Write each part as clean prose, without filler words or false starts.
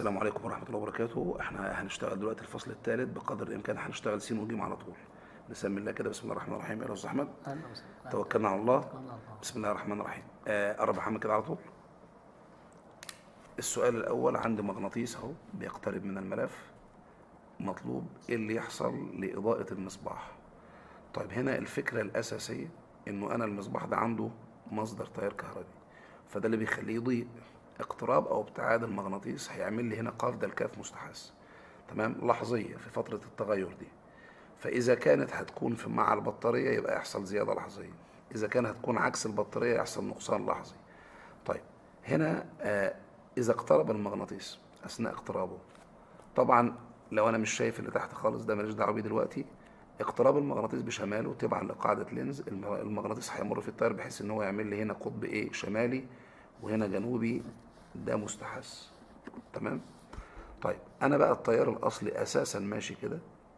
السلام عليكم ورحمة الله وبركاته. احنا هنشتغل دلوقتي الفصل الثالث، بقدر الامكان هنشتغل س وج على طول. نسمي الله كده. بسم الله الرحمن الرحيم. يا استاذ احمد توكلنا على الله. بسم الله الرحمن الرحيم. قرب محمد كده على طول. السؤال الاول، عندي مغناطيس اهو بيقترب من الملف، مطلوب ايه اللي يحصل لاضاءة المصباح. طيب هنا الفكرة الاساسية انه انا المصباح ده عنده مصدر تيار كهربي، فده اللي بيخليه يضيء. اقتراب او ابتعاد المغناطيس هيعمل لي هنا قاف ده الكاف مستحث، تمام، لحظيه في فتره التغير دي. فاذا كانت هتكون مع البطاريه يبقى يحصل زياده لحظيه، اذا كانت هتكون عكس البطاريه يحصل نقصان لحظي. طيب هنا اذا اقترب المغناطيس اثناء اقترابه، طبعا لو انا مش شايف اللي تحت خالص ده ماليش دعوه بيه دلوقتي. اقتراب المغناطيس بشماله تبعا لقاعده لينز، المغناطيس هيمر في التيار بحيث ان هو يعمل لي هنا قطب ايه شمالي وهنا جنوبي، ده مستحث، تمام. طيب انا بقى التيار الاصلي اساسا ماشي كده،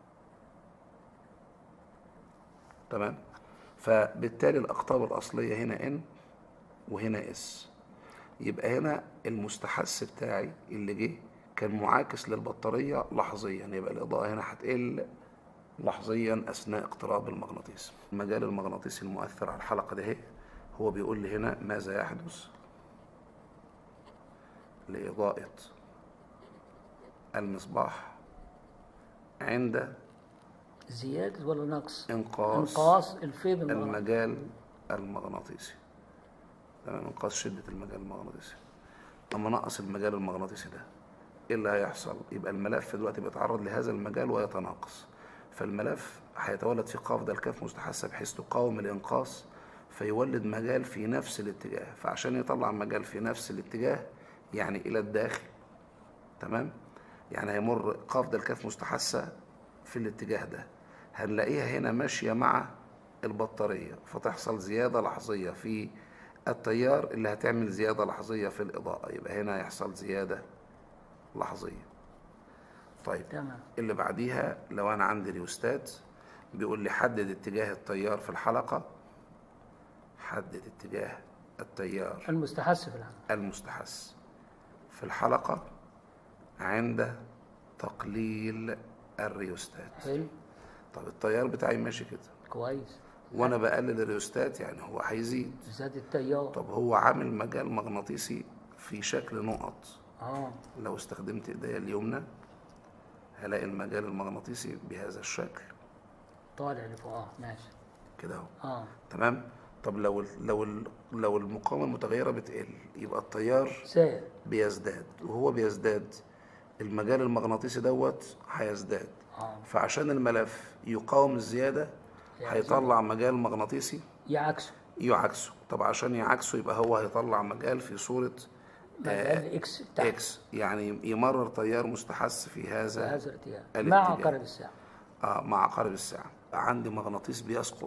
تمام. فبالتالي الاقطاب الاصليه هنا ان وهنا اس، يبقى هنا المستحث بتاعي اللي جه كان معاكس للبطاريه لحظيا، يبقى الاضاءه هنا هتقل لحظيا اثناء اقتراب المغناطيس. المجال المغناطيسي المؤثر على الحلقه ده هو بيقول لي هنا ماذا يحدث لإضاءة المصباح عند زيادة ولا نقص؟ انقاص الفيض المجال المغناطيسي، تمام، انقاص شدة المجال المغناطيسي. اما نقص المجال المغناطيسي ده ايه اللي هيحصل؟ يبقى الملف دلوقتي بيتعرض لهذا المجال ويتناقص، فالملف هيتولد في قاف ده الكاف مستحثة بحيث تقاوم الانقاص فيولد مجال في نفس الاتجاه. فعشان يطلع مجال في نفس الاتجاه يعني الى الداخل، تمام، يعني هيمر قاف ده الكاف مستحثة في الاتجاه ده، هنلاقيها هنا ماشية مع البطارية فتحصل زيادة لحظية في التيار اللي هتعمل زيادة لحظية في الإضاءة، يبقى هنا يحصل زيادة لحظية. طيب تمام. اللي بعديها لو أنا عندي ريوستات بيقول لي حدد اتجاه التيار في الحلقة، حدد اتجاه التيار المستحث في الحلقة في الحلقة عند تقليل الريوستات. حلو. طب التيار بتاعي ماشي كده كويس، وانا بقلل الريوستات يعني هو هيزيد، زاد التيار. طب هو عامل مجال مغناطيسي في شكل نقط. لو استخدمت ايديا اليمنى هلاقي المجال المغناطيسي بهذا الشكل طالع لفوق. ماشي كده اهو. تمام. طب لو المقاومه المتغيره بتقل يبقى التيار بيزداد، وهو بيزداد المجال المغناطيسي دوت هيزداد. فعشان الملف يقاوم الزياده هيطلع مجال مغناطيسي يعكسه. طب عشان يعكسه يبقى هو هيطلع مجال في صوره مجال اكس، يعني يمرر تيار مستحث في هذا الاتجاه مع عقارب الساعه. مع عقارب الساعه. عندي مغناطيس بيسقط.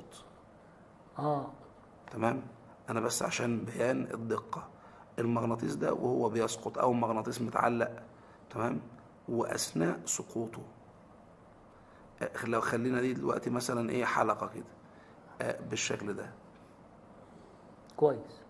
تمام. انا بس عشان بيان الدقه، المغناطيس ده وهو بيسقط او مغناطيس متعلق، تمام، واثناء سقوطه لو خلينا دي دلوقتي مثلا ايه حلقه كده بالشكل ده، كويس.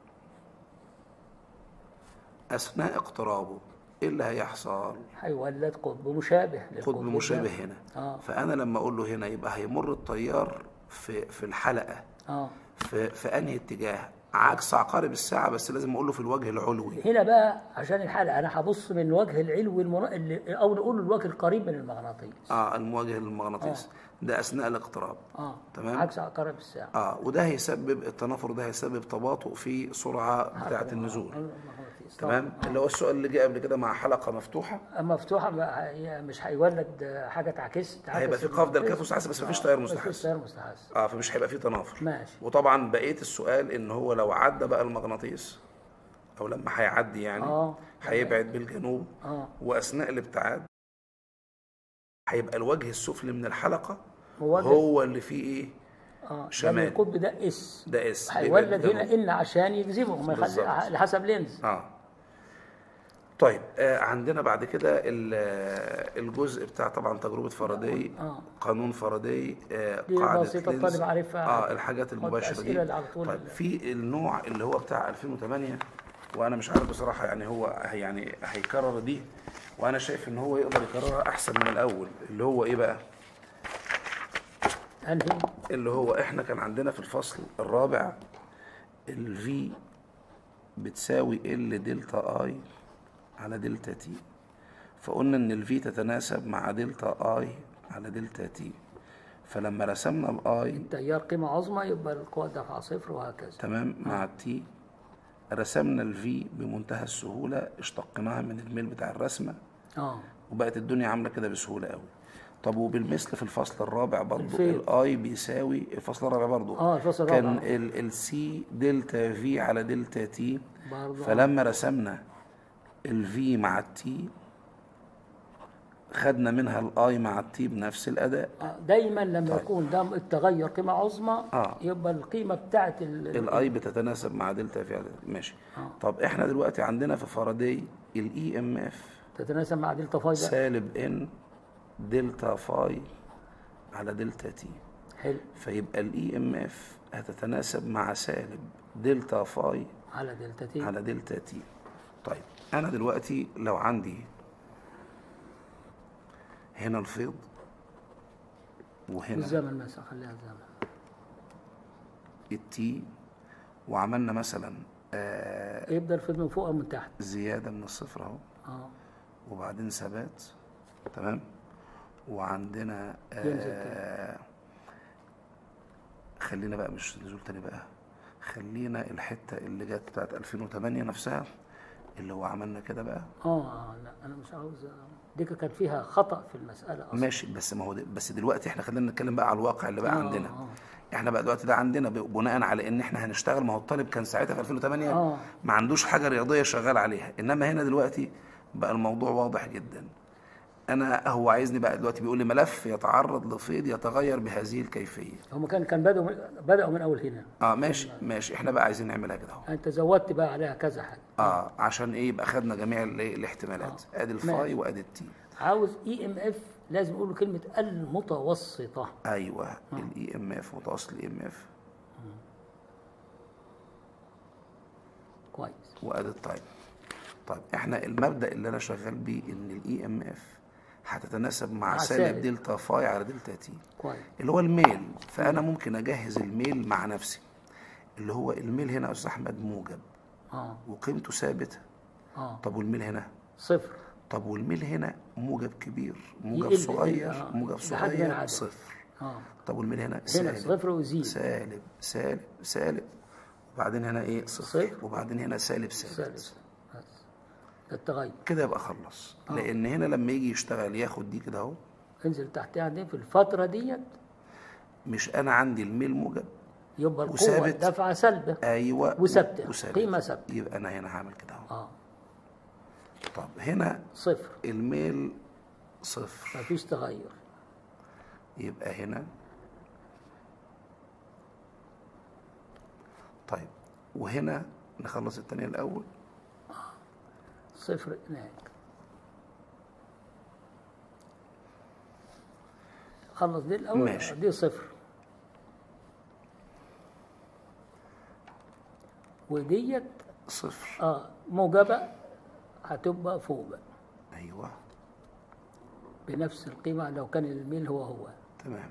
اثناء اقترابه ايه اللي هيحصل؟ هيولد قطب مشابه هنا. فانا لما اقول له هنا يبقى هيمر التيار في الحلقه في انهي اتجاه؟ عكس عقارب الساعه، بس لازم اقول له في الوجه العلوي. هنا بقى عشان الحلقه انا هبص من الوجه العلوي او نقول الوجه القريب من المغناطيس. الموجه للمغناطيس ده اثناء الاقتراب. تمام، عكس عقارب الساعه. وده هيسبب التنافر، ده هيسبب تباطؤ في سرعه بتاعه النزول. تمام. اللي هو السؤال اللي جه قبل كده مع حلقه مفتوحه مش هيولد حاجه تعكس. هيبقى في قاف ده الكاف مستحث بس مفيش تيار مستحث. فمش هيبقى في تنافر. ماشي. وطبعا بقيه السؤال ان هو لو عدى بقى المغناطيس او لما هيعدي يعني هيبعد بالجنوب، واثناء الابتعاد هيبقى الوجه السفلي من الحلقه هو اللي فيه ايه؟ شمال. يعني القطب ده اس هيولد هنا ان عشان يجذبه ما يخلي حسب لينز. طيب عندنا بعد كده الجزء بتاع طبعا تجربه فاراداي، قانون فاراداي، قاعده بسيطه الطالب عارفها. الحاجات المباشره دي. طيب في النوع اللي هو بتاع 2008 وانا مش عارف بصراحه يعني هو يعني هيكرر دي وانا شايف ان هو يقدر يكررها احسن من الاول، اللي هو ايه بقى؟ انهي؟ اللي هو احنا كان عندنا في الفصل الرابع الفي بتساوي ال دلتا اي على دلتا تي، فقلنا ان الفي تتناسب مع دلتا اي على دلتا تي، فلما رسمنا الاي التيار قيمة عظمى يبقى القوة دفع صفر وهكذا. تمام مع التي، رسمنا الفي بمنتهى السهولة، اشتقناها من الميل بتاع الرسمة وبقت الدنيا عاملة كده بسهولة قوي. طب وبالمثل في الفصل الرابع برضو الاي بيساوي الفصل الرابع برضو الفصل الرابع كان السي دلتا في على دلتا تي، فلما رسمنا الفي مع التي خدنا منها الاي مع التي بنفس الاداء. دايما لما يكون ده التغير قيمه عظمى يبقى القيمه بتاعت الاي بتتناسب مع دلتا في على ماشي. طب احنا دلوقتي عندنا في فاراداي الاي ام اف تتناسب مع دلتا فاي سالب ان دلتا فاي على دلتا تي. حلو. فيبقى الاي ام اف هتتناسب مع سالب دلتا فاي على دلتا تي على دلتا تي. طيب انا دلوقتي لو عندي هنا الفيض وهنا الزمن مثلا، خليها الزمن التي، وعملنا مثلا يبدا الفيض من فوق او من تحت، زياده من الصفر اهو وبعدين ثبات، تمام، وعندنا خلينا بقى مش نزول تاني بقى، خلينا الحته اللي جت بتاعت 2008 نفسها اللي هو عملنا كده بقى. لا انا مش عاوز دي كان فيها خطأ في المسألة أصلا. ماشي، بس ما هو بس دلوقتي احنا خلينا نتكلم بقى على الواقع اللي بقى عندنا. احنا بقى دلوقتي ده عندنا بناء على ان احنا هنشتغل. ما هو الطالب كان ساعتها في 2008 ما عندوش حاجة رياضية شغال عليها، انما هنا دلوقتي بقى الموضوع واضح جدا. انا هو عايزني بقى دلوقتي بيقول لي ملف يتعرض لفيض يتغير بهذه الكيفية. هم كان بدأوا من اول هنا. ماشي احنا بقى عايزين نعملها كده اهو. انت زودت بقى عليها كذا حاجة. عشان ايه؟ يبقى خدنا جميع الاحتمالات. ادي الفاي وادي التي. عاوز اي ام اف لازم اقول له كلمه المتوسطه. ايوه الاي ام اف متوسط الاي ام اف كويس. وادي التايم. طيب احنا المبدا اللي انا شغال بيه ان الاي ام اف هتتناسب مع سالب دلتا فاي على دلتا تي. كويس. اللي هو الميل. فانا ممكن اجهز الميل مع نفسي، اللي هو الميل هنا يا استاذ احمد موجب وقيمته ثابته. طب والميل هنا صفر. طب والميل هنا موجب كبير موجب صغير موجب صغير صفر. طب والميل هنا سالب صفر ويزيد سالب سالب سالب، وبعدين هنا ايه؟ صفر، وبعدين هنا سالب سالب. بس التغير كده يبقى خلص. لان هنا لما يجي يشتغل ياخد دي كده اهو، انزل تحتها دي في الفتره ديت. مش انا عندي الميل موجب يبقى القوه دفعه سلبه. ايوه وثابته قيمه ثابته. يبقى انا هنا هعمل كده اهو. طب هنا صفر، الميل صفر مفيش تغير. يبقى هنا طيب، وهنا نخلص الثانية الأول. صفر هناك. خلص دي الأول. ماشي. دي صفر وديت صفر. موجبة هتبقى فوق بقى. أيوه بنفس القيمة لو كان الميل هو. تمام.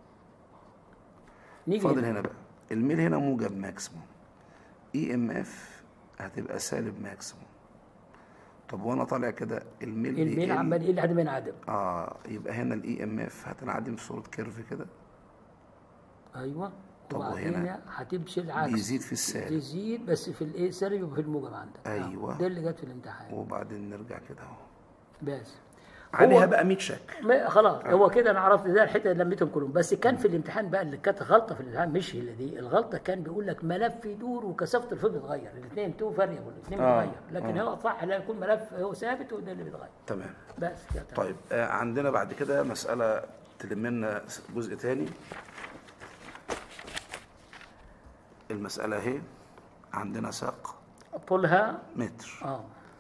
نيجي فاضل هنا بقى الميل هنا موجب ماكسيموم، اي ام اف هتبقى سالب ماكسيموم. طب وانا طالع كده الميل عمال يقل لحد ما ينعدم. يبقى هنا الاي ام اف هتنعدم في صورة كيرف كده. ايوه. طب وهنا هتمشي العكس، بيزيد في السالب. تزيد بس في الايه سالب وفي الموجب عندك. ايوه ده اللي جت في الامتحان. وبعدين نرجع كده اهو بس عليها بقى 100 شك. خلاص هو كده انا عرفت ده الحته اللي لميتهم كلهم. بس كان في الامتحان بقى اللي كانت غلطه في الامتحان، مش هي دي الغلطه، كان بيقول لك ملف يدور وكثافه الفيض بتتغير. الاثنين تو فاريبل، الاثنين بيتغير، لكن هو صح لا يكون ملف هو ثابت وده اللي بيتغير. تمام. بس كده. طيب عندنا بعد كده مساله تلم لنا جزء ثاني. المساله اهي عندنا ساق طولها متر.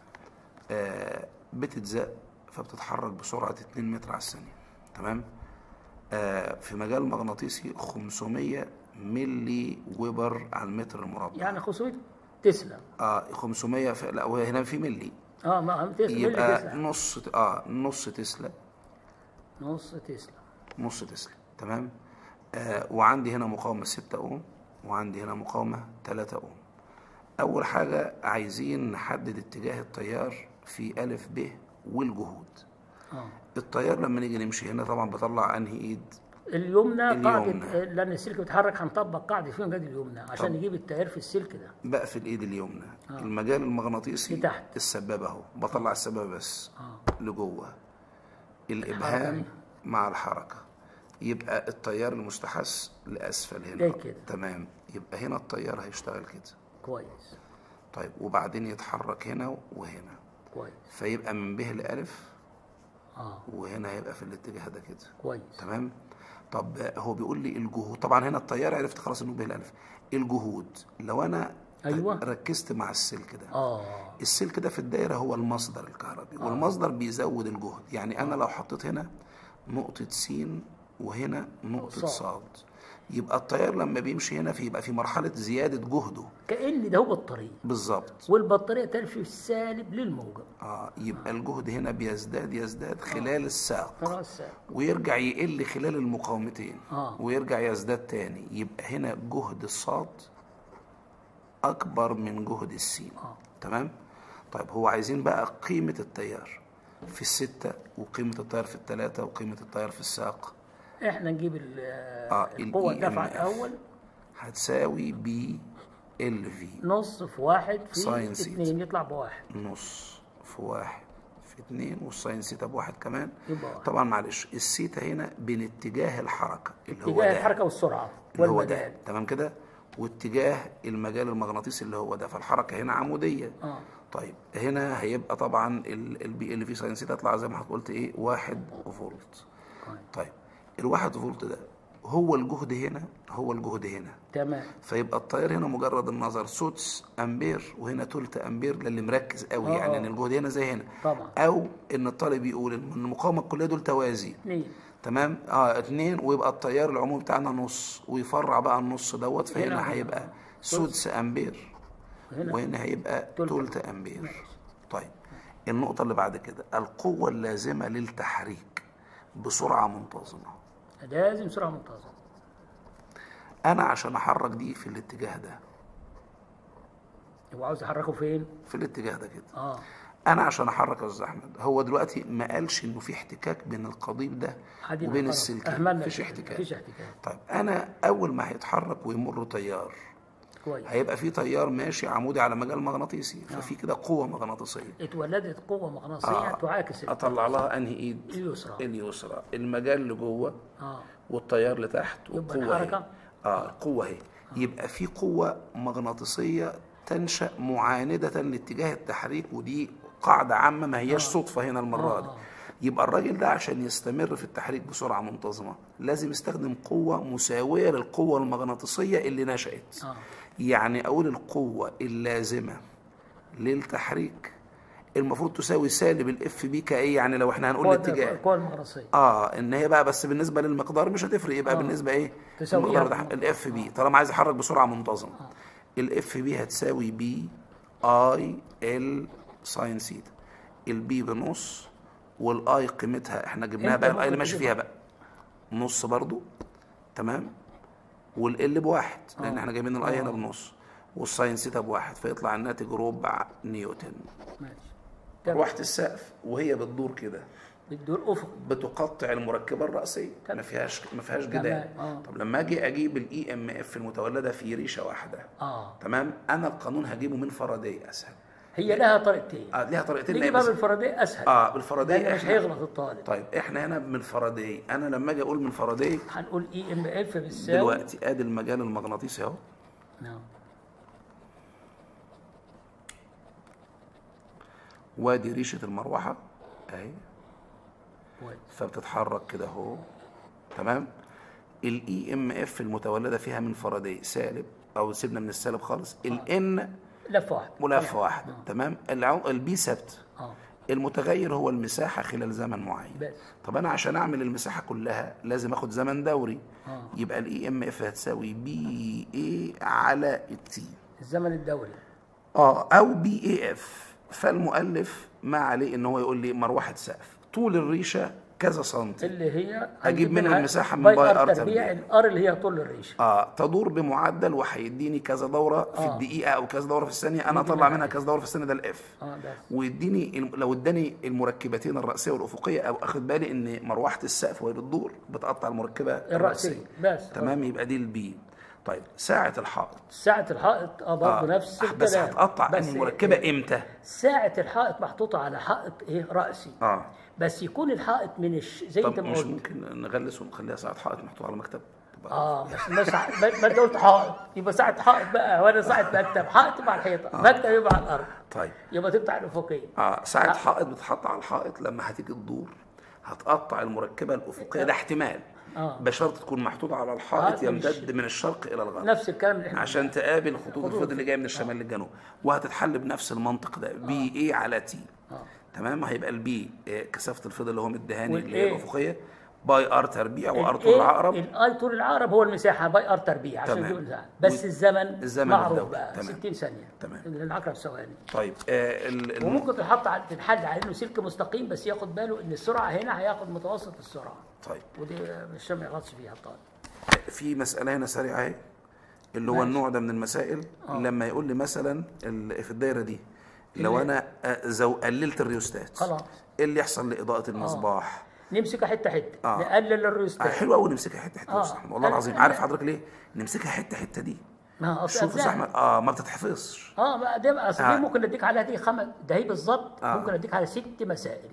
بتتزق فبتتحرك بسرعة 2 متر على الثانية. تمام. في مجال مغناطيسي 500 ملي ويبر على المتر المربع. يعني 500 تسلا. 500 لا وهنا في ملي ما تسلا يبقى نص تسلا. نص تسلا. نص تسلا، تمام. وعندي هنا مقاومة 6 أوم، وعندي هنا مقاومة 3 أوم. أول حاجة عايزين نحدد اتجاه التيار في ألف ب والجهود. التيار لما نيجي نمشي هنا طبعا بطلع أنهي إيد؟ اليمنى. قاعدة، لأن السلك بيتحرك هنطبق قاعدة فين قاعدة اليمنى عشان نجيب التيار في السلك ده. بقى في الإيد اليمنى. المجال المغناطيسي تحت السبابة أهو، بطلع السبابة بس لجوه. الإبهام مع الحركة، يبقى التيار المستحث لأسفل هنا كده. تمام. يبقى هنا التيار هيشتغل كده كويس. طيب وبعدين يتحرك هنا وهنا كويس، فيبقى من ب لألف. وهنا هيبقى في الاتجاه ده كده. كويس، تمام. طب هو بيقول لي الجهود، طبعا هنا التيار عرفت خلاص انه ب لألف. الجهود لو انا ركزت مع السلك ده، السلك ده في الدايره هو المصدر الكهربي، والمصدر بيزود الجهد. يعني انا لو حطيت هنا نقطه س وهنا نقطه ص، يبقى التيار لما بيمشي هنا يبقى في مرحله زياده جهده، كأن ده هو بطاريه بالظبط، والبطاريه تمشي السالب للموجب. يبقى الجهد هنا بيزداد خلال الساق، ويرجع يقل خلال المقاومتين، ويرجع يزداد تاني. يبقى هنا جهد الصاد اكبر من جهد السين. تمام. طيب هو عايزين بقى قيمه التيار في الستة، وقيمه التيار في الثلاثة، وقيمه التيار في الساق. احنا نجيب القوه الدفع الاول هتساوي بي ال في نص في 1 في 2 يطلع بواحد. نص في 1 في 2 والساين سيتا بواحد كمان. طبعا معلش السيتا هنا بين اتجاه الحركه اللي هو اتجاه الحركه والسرعه اللي هو ده، تمام كده، واتجاه المجال المغناطيسي اللي هو ده، فالحركه هنا عموديه. طيب هنا هيبقى طبعا البي ال في ساين سيتا يطلع زي ما حضرتك قلت ايه 1 فولت. طيب ال1 فولت ده هو الجهد هنا، هو الجهد هنا، تمام. فيبقى التيار هنا مجرد النظر سدس امبير، وهنا تلت امبير للي مركز قوي. يعني ان الجهد هنا زي هنا طبعا. او ان الطالب يقول ان المقاومه الكليه دول توازي 2. تمام. 2، ويبقى التيار العمومي بتاعنا نص، ويفرع بقى النص دوت، فهنا هيبقى سدس امبير، وهنا هيبقى تلت امبير. طيب النقطه اللي بعد كده، القوه اللازمه للتحريك بسرعه منتظمه. لازم سرعه منتظمه. انا عشان احرك دي في الاتجاه ده، هو عاوز يحركه فين؟ في الاتجاه ده كده. انا عشان احرك يا استاذ احمد، هو دلوقتي ما قالش انه في احتكاك بين القضيب ده وبين السلكين، مفيش احتكاك. طيب انا اول ما هيتحرك ويمر تيار، كويس، هيبقى في تيار ماشي عمودي على مجال مغناطيسي، ففي كده قوه مغناطيسيه اتولدت قوه مغناطيسيه تعاكس اطلع لها انهي ايد؟ اليسرى. المجال لجوه والتيار لتحت، والقوه اهي. القوه اهي. يبقى في قوه مغناطيسيه تنشا معانده لاتجاه التحريك، ودي قاعده عامه ما هياش صدفه هنا المره دي. يبقى الراجل ده عشان يستمر في التحريك بسرعه منتظمه لازم يستخدم قوه مساويه للقوه المغناطيسيه اللي نشأت. يعني اقول القوه اللازمه للتحريك المفروض تساوي سالب الاف بي كايه. يعني لو احنا هنقول الاتجاه القوه المغناطيسيه ان هي بقى بس بالنسبه للمقدار مش هتفرق، يبقى بالنسبه ايه المقدار بتاع الاف بي طالما عايز يحرك بسرعه منتظمه. الاف بي هتساوي بي اي ال ساين سيتا. البي بنص، والاي قيمتها احنا جبناها بقى، الاي اللي ماشي فيها بقى نص برضو، تمام. والال بواحد لان احنا جايبين الاي هنا بنص، والساين سيتا بواحد، فيطلع الناتج ربع نيوتن. ماشي. مروحة السقف وهي بتدور كده، بتدور افق، بتقطع المركبه الرئيسيه، ما فيهاش جدال. طب لما اجي اجيب الاي ام اف المتولده في ريشه واحده، تمام، انا القانون هجيبه من فاراداي اسهل. هي لها طريقتين. ليها طريقتين. نجيبها بالفاراداي اسهل. بالفاراداي مش هيغلط الطالب. طيب احنا هنا من فاراداي، انا لما اجي اقول من فاراداي هنقول اي ام اف بتساوي دلوقتي ادي المجال المغناطيسي اهو. وادي ريشه المروحه اهي، فبتتحرك كده اهو، تمام. الاي ام اف المتولده فيها من فاراداي سالب، او سيبنا من السالب خالص، الان لفه واحده، تمام. البي ثابت، المتغير هو المساحه خلال زمن معين بس. طب انا عشان اعمل المساحه كلها لازم اخد زمن دوري. يبقى الاي ام اف هتساوي بي اي على التي، الزمن الدوري، او بي اي اف فالمؤلف ما عليه ان هو يقول لي مروحه سقف طول الريشه كذا سنتي، اللي هي اجيب منها المساحه من باي باي ار ار تربيع، تربيع. الار اللي هي طول الريشه. تدور بمعدل وهيديني كذا دوره في الدقيقه او كذا دوره في الثانيه، انا اطلع منها كذا دوره في الثانيه، ده الاف. بس ويديني لو اداني المركبتين الراسيه والافقيه، او اخد بالي ان مروحه السقف وهي بتدور بتقطع المركبه الراسيه بس تمام، يبقى دي البي. طيب ساعه الحائط، ساعة الحائط برضه نفس الكلام. بس هتقطع انهي مركبه امتى؟ ساعة الحائط محطوطة على حائط رأسي. بس يكون الحائط من زي انت طب ما مش قلت. ممكن نغلس ونخليها ساعه حائط محطوطه على مكتب؟ بس ما انت قلت حائط يبقى ساعة حائط بقى، ولا ساعة مكتب. حائط يبقى على الحيطة، مكتب يبقى على الأرض. طيب يبقى تقطع الأفقية. ساعة حائط بتحط على الحائط، لما هتيجي تدور هتقطع المركبة الأفقية، ده احتمال بشرط تكون محطوطة على الحائط يمتد من الشرق إلى الغرب، نفس الكلام اللي احنا عشان تقابل خطوط الفيض اللي جاية من الشمال للجنوب، وهتتحل بنفس المنطق ده بي اي على تي. تمام، هيبقى البي كثافة الفيض اللي هو مدهاني اللي هي الأفقية باي ار تربيع، وار طول العقرب. الاي طول العقرب هو المساحة باي ار تربيع عشان تجيب المساحة. بس الزمن معروف بقى 60 ثانية. تمام، العقرب ثواني. طيب وممكن تتحل على انه سلك مستقيم، بس ياخد باله ان السرعة هنا هياخد متوسط السرعة. طيب ودي مش ما يغلطش فيها الطالب. في مسألة هنا سريعة اهي، اللي هو النوع ده من المسائل. لما يقول لي مثلا في الدايرة دي لو انا قللت الريوستات، خلاص ايه اللي يحصل لإضاءة المصباح؟ نمسكها حته حته، نقلل الريوستات. حلو قوي نمسكها حته حته يا استاذ احمد، والله العظيم. عارف حضرتك ليه نمسكها حته حته دي؟ شوف يا احمد ما بتتحفظش. دي اصل دي ممكن اديك عليها دي ده هي بالظبط ممكن اديك على 6 مسائل.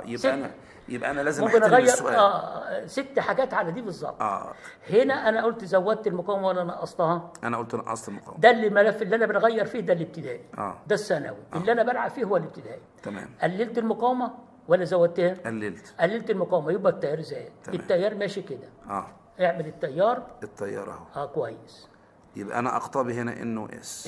يبقى انا لازم ممكن اغير السؤال 6 حاجات على دي بالظبط. هنا انا قلت زودت المقاومه ولا نقصتها؟ انا قلت نقصت المقاومه. ده الملف اللي انا بنغير فيه، ده الابتدائي. ده الثانوي. اللي انا بلعب فيه هو الابتدائي. تمام. قللت المقاومه ولا زودتها؟ قللت المقاومه، يبقى التيار زاد. التيار ماشي كده. اعمل التيار اهو. كويس. يبقى انا اقطابي هنا انه اس.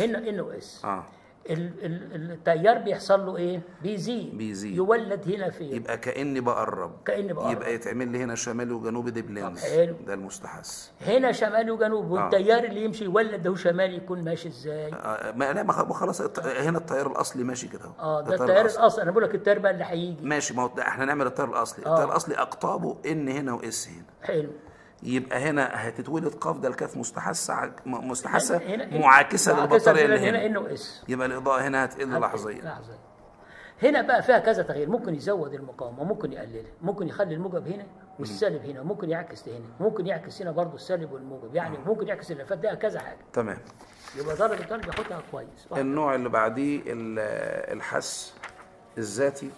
التيار بيحصل له ايه؟ بيزيد. يولد هنا فين؟ يبقى كاني بقرب. يبقى يتعمل لي هنا شمالي وجنوبي ديبلينز. ده المستحث. هنا شمالي وجنوب، والتيار اللي يمشي يولد ده شمالي يكون ماشي ازاي؟ ما خلاص هنا التيار الاصلي ماشي كده اهو. ده التيار الاصلي. انا بقول لك التيار بقى اللي هيجي ماشي. ما هو احنا نعمل التيار الاصلي. التيار الاصلي اقطابه ان هنا واس هنا. حلو. يبقى هنا هتتولد قاف ده الكاف مستحثه معاكسه للبطاريه اللي هنا انه اس. يبقى الاضاءه هنا هتقل لحظيا. هنا بقى فيها كذا تغيير، ممكن يزود المقاومه، ممكن يقللها، ممكن يخلي الموجب هنا والسالب هنا، ممكن يعكس هنا، ممكن يعكس هنا برضه السالب والموجب، يعني ممكن يعكس اللفات. ده كذا حاجه. تمام. يبقى درجه الطالب ياخدها كويس. النوع اللي بعديه الحث الذاتي.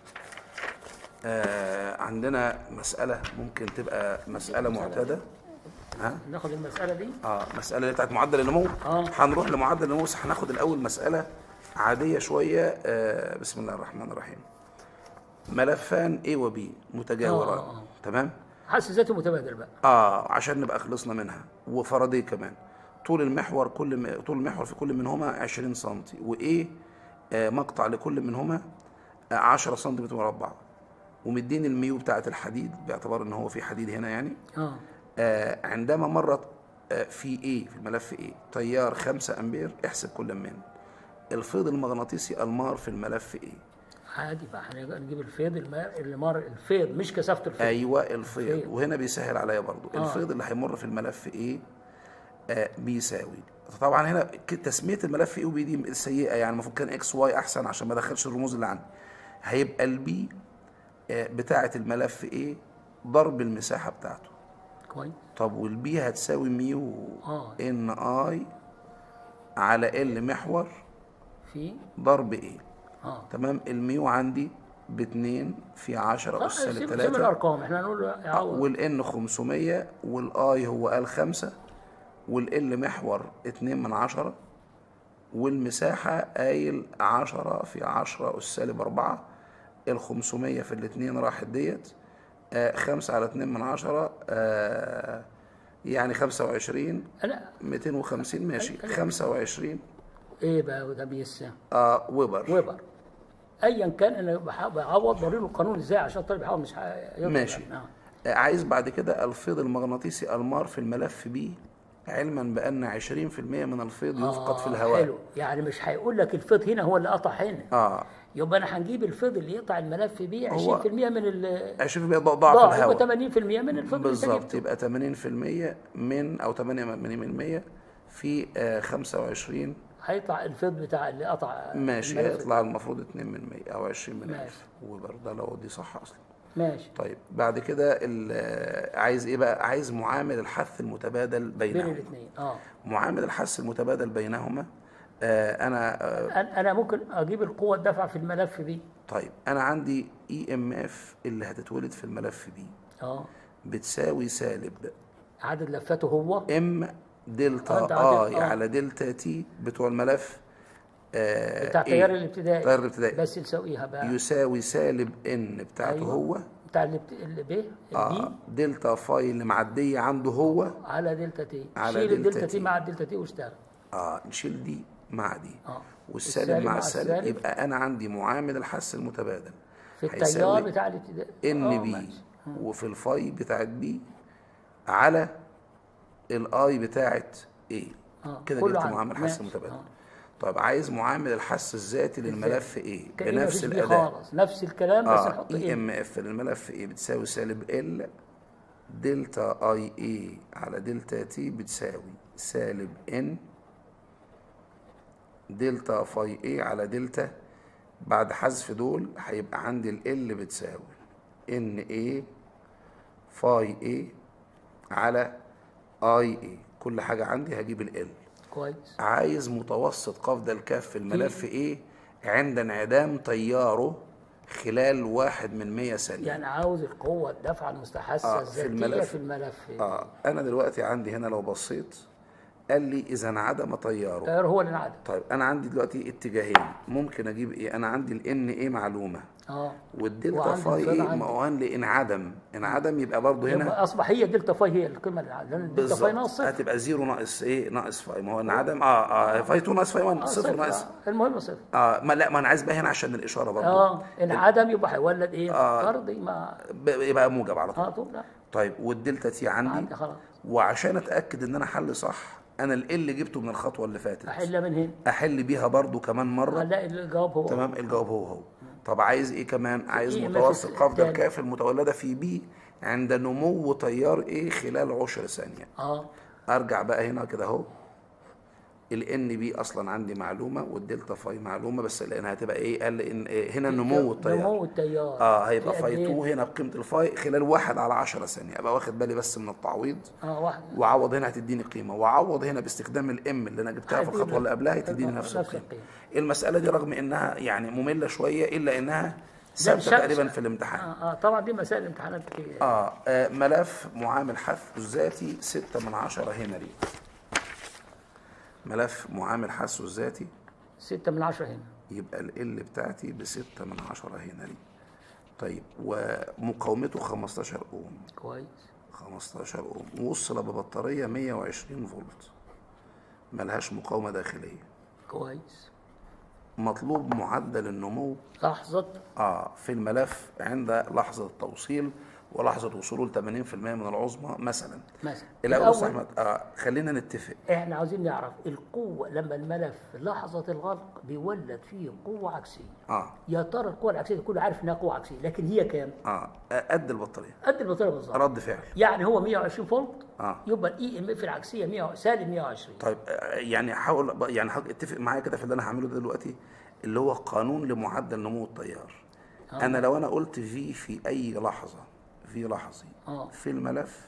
عندنا مسألة ممكن تبقى مسألة معتادة. ناخد المسألة دي؟ مسألة اللي بتاعت معدل النمو. هنروح لمعدل النمو، بس هناخد الأول مسألة عادية شوية. بسم الله الرحمن الرحيم. ملفان A و B متجاوران. تمام؟ حث ذاتي متبادل بقى. عشان نبقى خلصنا منها. وفرضي كمان. طول المحور في كل منهما 20 سم، وإيه مقطع لكل منهما 10 سم مربع. ومدين الميو بتاعت الحديد باعتبار ان هو في حديد هنا يعني. عندما مرت في ايه في الملف ايه تيار 5 امبير، احسب كل من الفيض المغناطيسي المار في الملف ايه. عادي بقى هنجيب الفيض الفيض مش كثافه الفيض. ايوه الفيض. وهنا بيسهل عليا برضو. الفيض اللي هيمر في الملف ايه بيساوي. طبعا هنا تسميه الملف ايه وبي دي سيئه، يعني المفروض كان اكس واي احسن عشان ما ادخلش الرموز اللي عندي. هيبقى البي بتاعة الملف ايه ضرب المساحة بتاعته. كويس. طب والبي هتساوي ميو ان اي على ال محور في ضرب ايه. تمام. الميو عندي ب2 في 10 أس سالب 3. سيب الارقام احنا هنقول والان 500 والاي هو قال 5 والال محور 2/10 والمساحة قايل 10 في 10 أس سالب 4. ال500 في الاثنين راحت ديت 5 على 2/10 يعني 25. 250 ماشي. 25 ايه بقى وده بيسا ويبر. ايا كان انا بعوض بوري له القانون ازاي عشان الطالب يحاول مش ماشي. عايز بعد كده الفيض المغناطيسي المار في الملف بي علما بان 20% من الفيض يفقد في الهواء. حلو، يعني مش هيقول لك الفيض هنا هو اللي قطع هنا. يبقى انا هنجيب الفيض اللي يقطع الملف بيه 20% من 20% ضاع في الهواء، يبقى 80% من الفيض بالظبط. يبقى 80% من او 80% في 25 هيطلع الفيض بتاع اللي قطع. ماشي، هيطلع المفروض 2% او 20 من 1000. وبرضه لو دي صح اصلا. ماشي. طيب بعد كده عايز ايه بقى؟ عايز معامل الحث المتبادل بينهما. بين الاثنين. معامل الحث المتبادل بينهما. انا ممكن اجيب القوه الدافعه في الملف بي. طيب انا عندي اي ام اف اللي هتتولد في الملف بي بتساوي سالب عدد لفاته هو ام دلتا اي على دلتا تي بتوع الملف بتاع التيار الابتدائي، بس يساويها بقى يساوي سالب ان بتاعته هو بتاع اللي ب دلتا فاي اللي معديه عنده هو على دلتا تي. شيل الدلتا تي مع الدلتا تي واشتغل. نشيل دي مع دي والسالب مع السالب. يبقى انا عندي معامل الحث المتبادل في التيار بتاع الابتدائي ان بي وفي الفاي بتاعت بي على الاي بتاعت ايه. كده جبت معامل الحث المتبادل. طيب عايز معامل الحث الذاتي للملف ايه بنفس الاداء خالص، نفس الكلام بس نحط اي ام اف للملف ايه بتساوي سالب ال دلتا اي اي على دلتا تي بتساوي سالب ان دلتا فاي اي على دلتا. بعد حذف دول هيبقى عندي ال بتساوي ان اي فاي اي على اي اي. كل حاجه عندي هجيب ال. كويس. عايز متوسط قفز الكاف في الملف ايه عند انعدام تياره خلال 1/100 ثانيه. يعني عاوز القوه الدافعه المستحثه الذاتيه في الملف انا دلوقتي عندي هنا لو بصيت قال لي اذا انعدم تياره هو اللي انعدم. طيب انا عندي دلوقتي اتجاهين ممكن اجيب ايه. انا عندي الان ايه معلومه والدلتا فاي ايه مؤهل انعدم يبقى برضه هنا يبقى اصبح هي دلتا فاي هي القيمه اللي الدلتا فاي ناقص صفر. هتبقى 0 ناقص ايه ناقص فاي. ما هو انعدم فاي 2 ناقص فاي 1 صفر ناقص المهم صفر. ما انا عايز بقى هنا عشان الاشاره برضه انعدم يبقى هيولد ايه طردي مع يبقى موجب على طول. طيب والدلتا تي عندي خلاص. وعشان اتاكد ان انا حل صح انا اللي جبته من الخطوه اللي فاتت احلها من هنا احل بيها برضو كمان مره هنلاقي الجواب هو تمام. الجواب هو طب عايز ايه كمان؟ عايز متوسط قفز الكاف المتولده في بي عند نمو تيار ايه خلال 10 ثانيه. ارجع بقى هنا كده اهو الان بي اصلا عندي معلومه والدلتا فاي معلومه بس لانها هتبقى ايه قال ان هنا نمو التيار هيبقى فاي 2 هنا بقيمه الفاي خلال 1 على 10 ثانيه. ابقى واخد بالي بس من التعويض وعوض هنا هتديني قيمه وعوض هنا باستخدام الام اللي انا جبتها في الخطوه اللي قبلها هتديني نفس القيمه. المساله دي رغم انها يعني ممله شويه الا انها ثابته تقريبا في الامتحان. طبعا دي مسائل امتحانات كتير. ملف معامل حث الذاتي 6/10 هنري. ملف معامل حثه الذاتي 6/10 هنا. يبقى ال بتاعتي ب6/10 هنري. طيب ومقاومته 15 اوم. كويس. 15 اوم موصله ببطاريه 120 فولت ملهاش مقاومه داخليه. كويس. مطلوب معدل النمو لحظه في الملف عند لحظه التوصيل ولحظه وصوله ل 80% من العظمى مثلا. الاول احمد خلينا نتفق. احنا عاوزين نعرف القوه لما الملف لحظه الغلق بيولد فيه قوه عكسيه. يا ترى القوه العكسيه كله عارف انها قوه عكسيه لكن هي كام؟ قد البطاريه. قد البطاريه بالظبط. رد فعل. يعني هو 120 فولت يبقى الاي ام اف العكسيه سالب 120. طيب يعني حاول يعني اتفق معايا كده في اللي انا هعمله دلوقتي اللي هو قانون لمعدل نمو التيار. انا لو انا قلت في اي لحظه في لحظي في الملف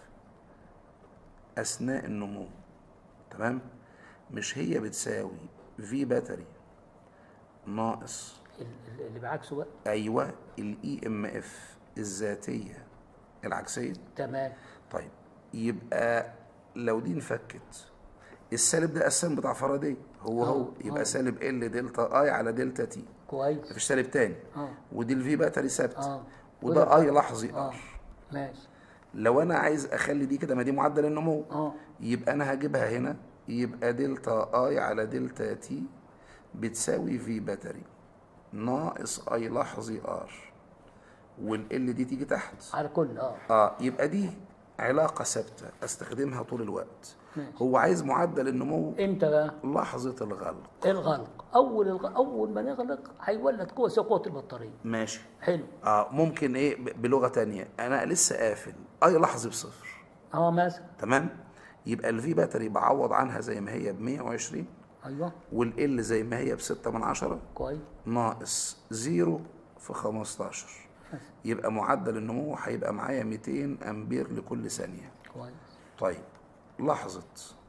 اثناء النمو تمام مش هي بتساوي في باتري ناقص اللي بعكسه بقى ايوه الاي ام اف الذاتيه العكسيه. تمام. طيب يبقى لو دي انفكت السالب ده السالب بتاع فاراداي هو يبقى سالب ال دلتا اي على دلتا تي. كويس. مفيش سالب تاني. ودي الفي باتري ثابت وده اي لحظي ماشي. لو انا عايز اخلي دي كده ما دي معدل النمو يبقى انا هجيبها هنا يبقى دلتا اي على دلتا تي بتساوي في باتري ناقص اي لحظي ار والال دي تيجي تحت على كل يبقى دي علاقة ثابتة استخدمها طول الوقت. هو عايز معدل النمو امتى بقى؟ لحظة الغلق. الغلق اول ما نغلق هيولد قوه زي قوه البطاريه. ماشي. حلو. ممكن ايه بلغة تانية، انا لسه قافل اي لحظة بصفر. مثلا. تمام. يبقى الفي باتري بعوض عنها زي ما هي ب 120. ايوه. والال زي ما هي ب6/10. كويس. ناقص 0 في 15. يبقى معدل النمو هيبقى معايا 200 امبير لكل ثانية. كويس. طيب لحظة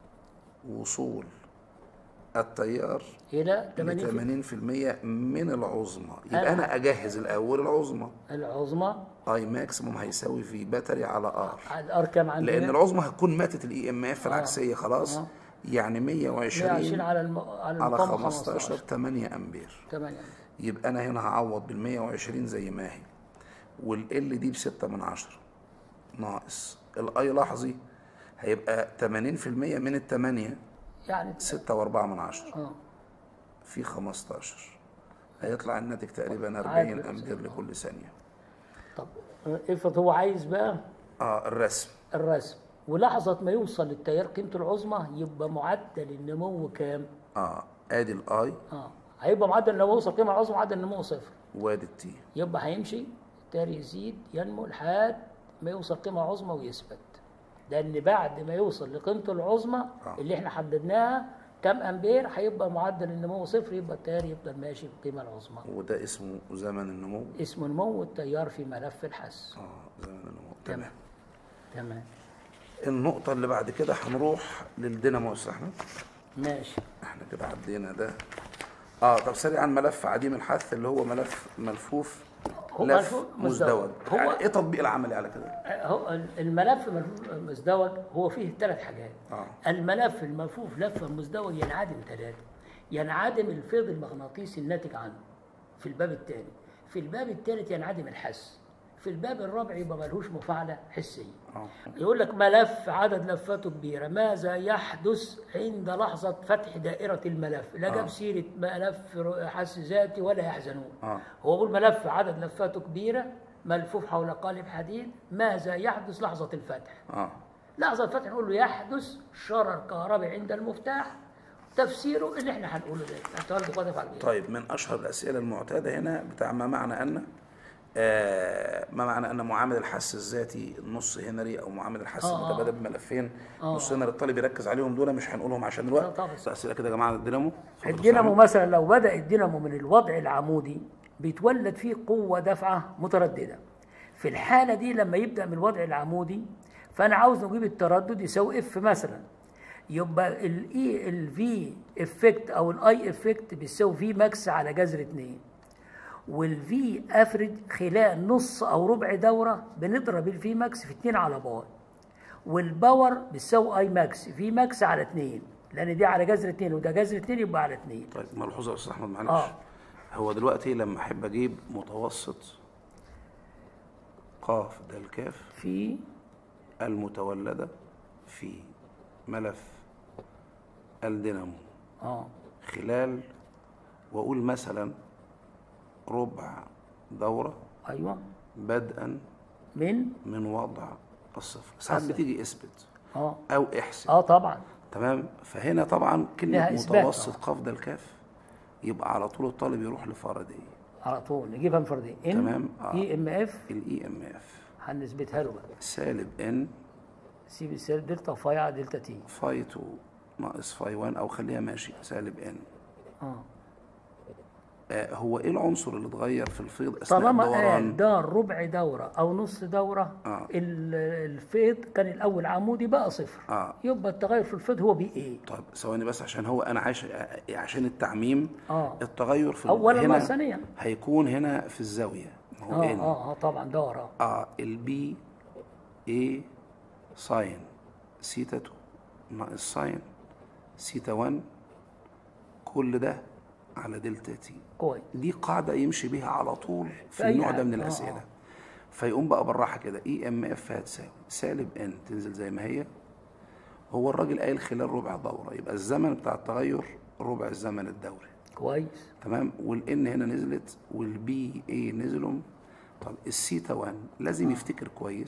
وصول التيار الى 80% من العظمى. يبقى انا اجهز الاول العظمى اي ماكسيموم هيساوي في باتري على ار. على الار كام عندنا؟ لان العظمى هتكون ماتت الاي ام اف العكسيه خلاص. يعني 120 على 15 8 امبير. 8 يبقى انا هنا هعوض بال 120 زي ما هي، والال دي ب6/10 ناقص الاي لحظي هيبقى 80% من ال8 يعني 6.4 في 15 هيطلع الناتج تقريبا 40 امبير لكل ثانيه. طب افرض هو عايز بقى الرسم ولحظه ما يوصل للتيار قيمته العظمى يبقى معدل النمو كام؟ ادي الاي هيبقى معدل لو وصل قيمه العظمى معدل النمو 0. وادي التي. يبقى هيمشي التيار يزيد ينمو لحد ما يوصل قيمه عظمى ويثبت. لان بعد ما يوصل لقيمته العظمى اللي احنا حددناها كم امبير هيبقى معدل النمو 0. يبقى التيار يفضل ماشي بالقيمه العظمى. وده اسمه زمن النمو. اسمه نمو التيار في ملف الحس. زمن النمو. تمام. النقطة اللي بعد كده هنروح للدينامو. احنا ماشي. احنا كده عدينا ده. طب سريعا، ملف عديم الحث اللي هو ملف ملفوف لف مزدوج. يعني ايه تطبيق العملي على كده؟ هو الملف مزدوج هو فيه 3 حاجات. الملف الملفوف لفا مزدوج ينعدم 3. ينعدم الفيض المغناطيسي الناتج عنه في الباب الثاني. في الباب الثالث ينعدم الحس. في الباب الرابع يبقى ملهوش مفاعله حسيه. يقول لك ملف عدد لفاته كبيره، ماذا يحدث عند لحظه فتح دائره الملف؟ لا جاب سيره ملف حس ذاتي ولا يحزنون. هو بيقول ملف عدد لفاته كبيره ملفوف حول قالب حديد، ماذا يحدث لحظه الفتح؟ لحظه الفتح نقول له يحدث شرر كهربي عند المفتاح. تفسيره اللي احنا هنقوله ده. طيب من اشهر الاسئله المعتاده هنا بتاع ما معنى ان معامل الحس الذاتي نص هنري او معامل الحس المتبادل بملفين نص هنري. الطالب يركز عليهم، دول مش هنقولهم عشان الوقت. اسئله كده يا جماعه. الدينامو مثلا لو بدا الدينامو من الوضع العمودي بيتولد فيه قوه دفعه متردده. في الحاله دي لما يبدا من الوضع العمودي فانا عاوز نجيب التردد يساوي اف مثلا. يبقى الفي افكت او الاي افكت بيساوي في ماكس على جذر 2. والفي افرج خلال نص او ربع دوره بنضرب الفي ماكس في 2 على باي. والباور بتساوي اي ماكس في ماكس على 2 لان دي على جذر 2 وده جذر 2 يبقى على 2. طيب ملحوظه يا استاذ احمد معلش. هو دلوقتي لما احب اجيب متوسط قاف د الكاف في المتولده في ملف الدينامو خلال واقول مثلا ربع دورة. أيوة. بدءا من وضع الصفر. ساعات بتيجي اثبت أو احسب. طبعا. تمام. فهنا طبعا كلمة متوسط قاف د الكاف يبقى على طول الطالب يروح لفردية. على طول نجيبها من فردية. تمام. اي ام اف. الاي ام اف هنثبتها له بقى. سالب ان سي بيساوي دلتا فاي على دلتا تي. فاي 2 ناقص فاي 1 او خليها ماشي سالب ان. هو ايه العنصر اللي اتغير في الفيض اثناء الدوران؟ ده ربع دوره او نص دوره. الفيض كان الاول عمودي بقى صفر. يبقى التغير في الفيض هو بي ايه. طيب ثواني بس عشان هو انا عايش عشان التعميم. التغير في اولا هنا ثانيا هيكون هنا في الزاويه. ما هو طبعا دوره. البي اي ساين سيتا 2 ناقص ساين سيتا 1 كل ده على دلتا تي. كويس. دي قاعده يمشي بيها على طول في النوع ده من الاسئله. فيقوم بقى بالراحه كده اي ام اف هتساوي سالب ان تنزل زي ما هي. هو الراجل قايل خلال ربع دوره يبقى الزمن بتاع التغير ربع الزمن الدوري. كويس. تمام. والان هنا نزلت والبي اي نزلوا. طب السيتا 1 لازم يفتكر كويس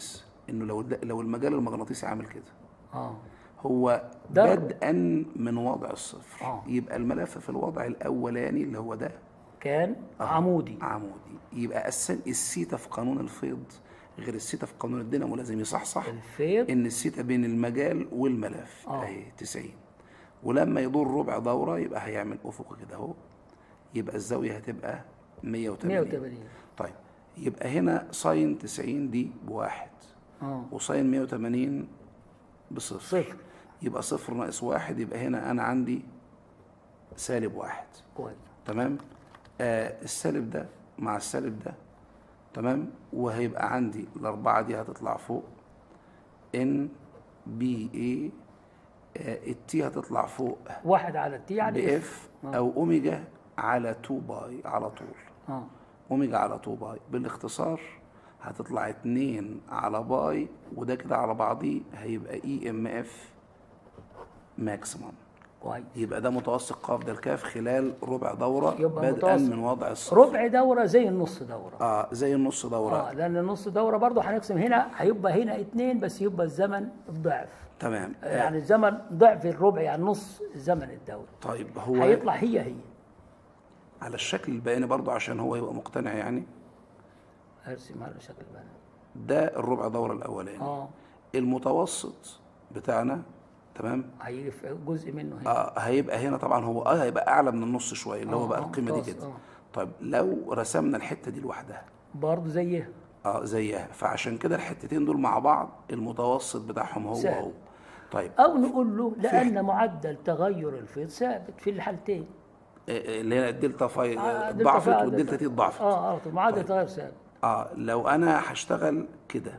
انه لو المجال المغناطيسي عامل كده، اه هو ضرب. بدءا من وضع الصفر، يبقى الملف في الوضع الاولاني اللي هو ده كان عمودي. يبقى السيتا في قانون الفيض غير السيتا في قانون الدينامو، لازم يصحصح الفيض ان السيتا بين المجال والملف اهي 90، ولما يدور ربع دوره يبقى هيعمل افق كده اهو، يبقى الزاويه هتبقى 180. طيب يبقى هنا ساين 90 دي بواحد، وساين 180 بصفر، يبقى صفر ناقص واحد، يبقى هنا انا عندي سالب واحد. كويس. تمام. السالب ده مع السالب ده، تمام، وهيبقى عندي الأربعة دي هتطلع فوق ان بي اي، التي هتطلع فوق واحد على التي يعني باف او اوميجا على 2 باي على طول. اوميجا على 2 باي بالاختصار هتطلع 2 على باي، وده كده على بعضيه هيبقى اي ام اف ماكسيمم. كويس. يبقى ده متوسط قاف ده الكاف خلال ربع دوره بدءا من وضع الصفر. ربع دوره زي النص دوره. زي النص دوره. لان النص دوره برضه هنقسم هنا، هيبقى هنا 2 بس يبقى الزمن الضعف. تمام. يعني الزمن ضعف الربع، يعني نص زمن الدوره. طيب هو هيطلع هي على الشكل البياني برضه عشان هو يبقى مقتنع يعني. ارسم على الشكل البياني. ده الربع دوره الاولاني. المتوسط بتاعنا، تمام، هيجي في جزء منه هنا. هيبقى هنا طبعا هو هيبقى اعلى من النص شويه، اللي هو بقى القيمه دي كده. طيب لو رسمنا الحته دي لوحدها برضه زيها. زيها، فعشان كده الحتتين دول مع بعض المتوسط بتاعهم هو. طيب او نقول له لان معدل تغير الفيض ثابت في الحالتين، اللي هي الدلتا فاي ضعفت والدلتا تي ضعفت. معدل تغير ثابت. لو انا هشتغل كده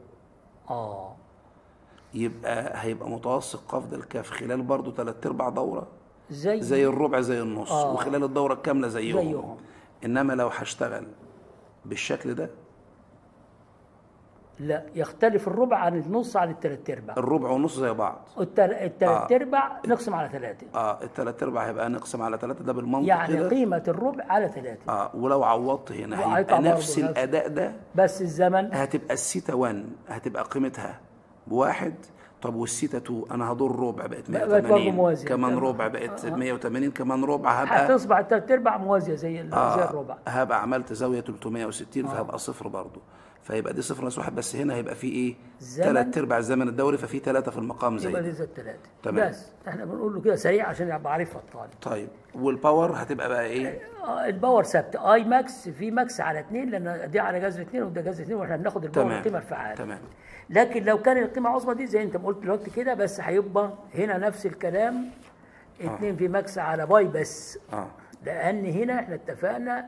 يبقى هيبقى متوسط قاف ده الكاف خلال برضه 3/4 دوره زي الربع زي النص، وخلال الدوره الكامله زيهم. انما لو هشتغل بالشكل ده لا، يختلف الربع عن النص عن ال3/4. الربع والنص زي بعض. ال3/4 نقسم على 3. ال3/4 هيبقى نقسم على 3 ده بالمنطق يعني كده. قيمة الربع على 3. ولو عوضت هنا هيبقى نفس الأداء ده، بس الزمن هتبقى السيتا 1 هتبقى قيمتها بواحد. طب والسيتا 2 انا هدور ربع بقت 180 كمان ربع بقت 180 كمان ربع، هبقى هتصبح ال3/4 موازية زي الربع. هبقى عملت زاوية 360 فهبقى صفر برضه، فيبقى دي صفر ناقص واحد، بس هنا هيبقى في ايه؟ 3/4 الزمن الدوري، ففي 3 في المقام زي يبقى دي زي 3. تمام. بس احنا بنقول له كده سريع عشان يبقى عارفها الطالب. طيب والباور هتبقى بقى ايه؟ الباور ثابته اي ماكس في ماكس على 2، لان دي على جذر 2 وده جذر 2، واحنا بناخد الباور القيمه الفعاله. تمام. لكن لو كان القيمه عظمى دي زي انت ما قلت دلوقتي كده، بس هيبقى هنا نفس الكلام 2 في ماكس على باي بس. لان هنا احنا اتفقنا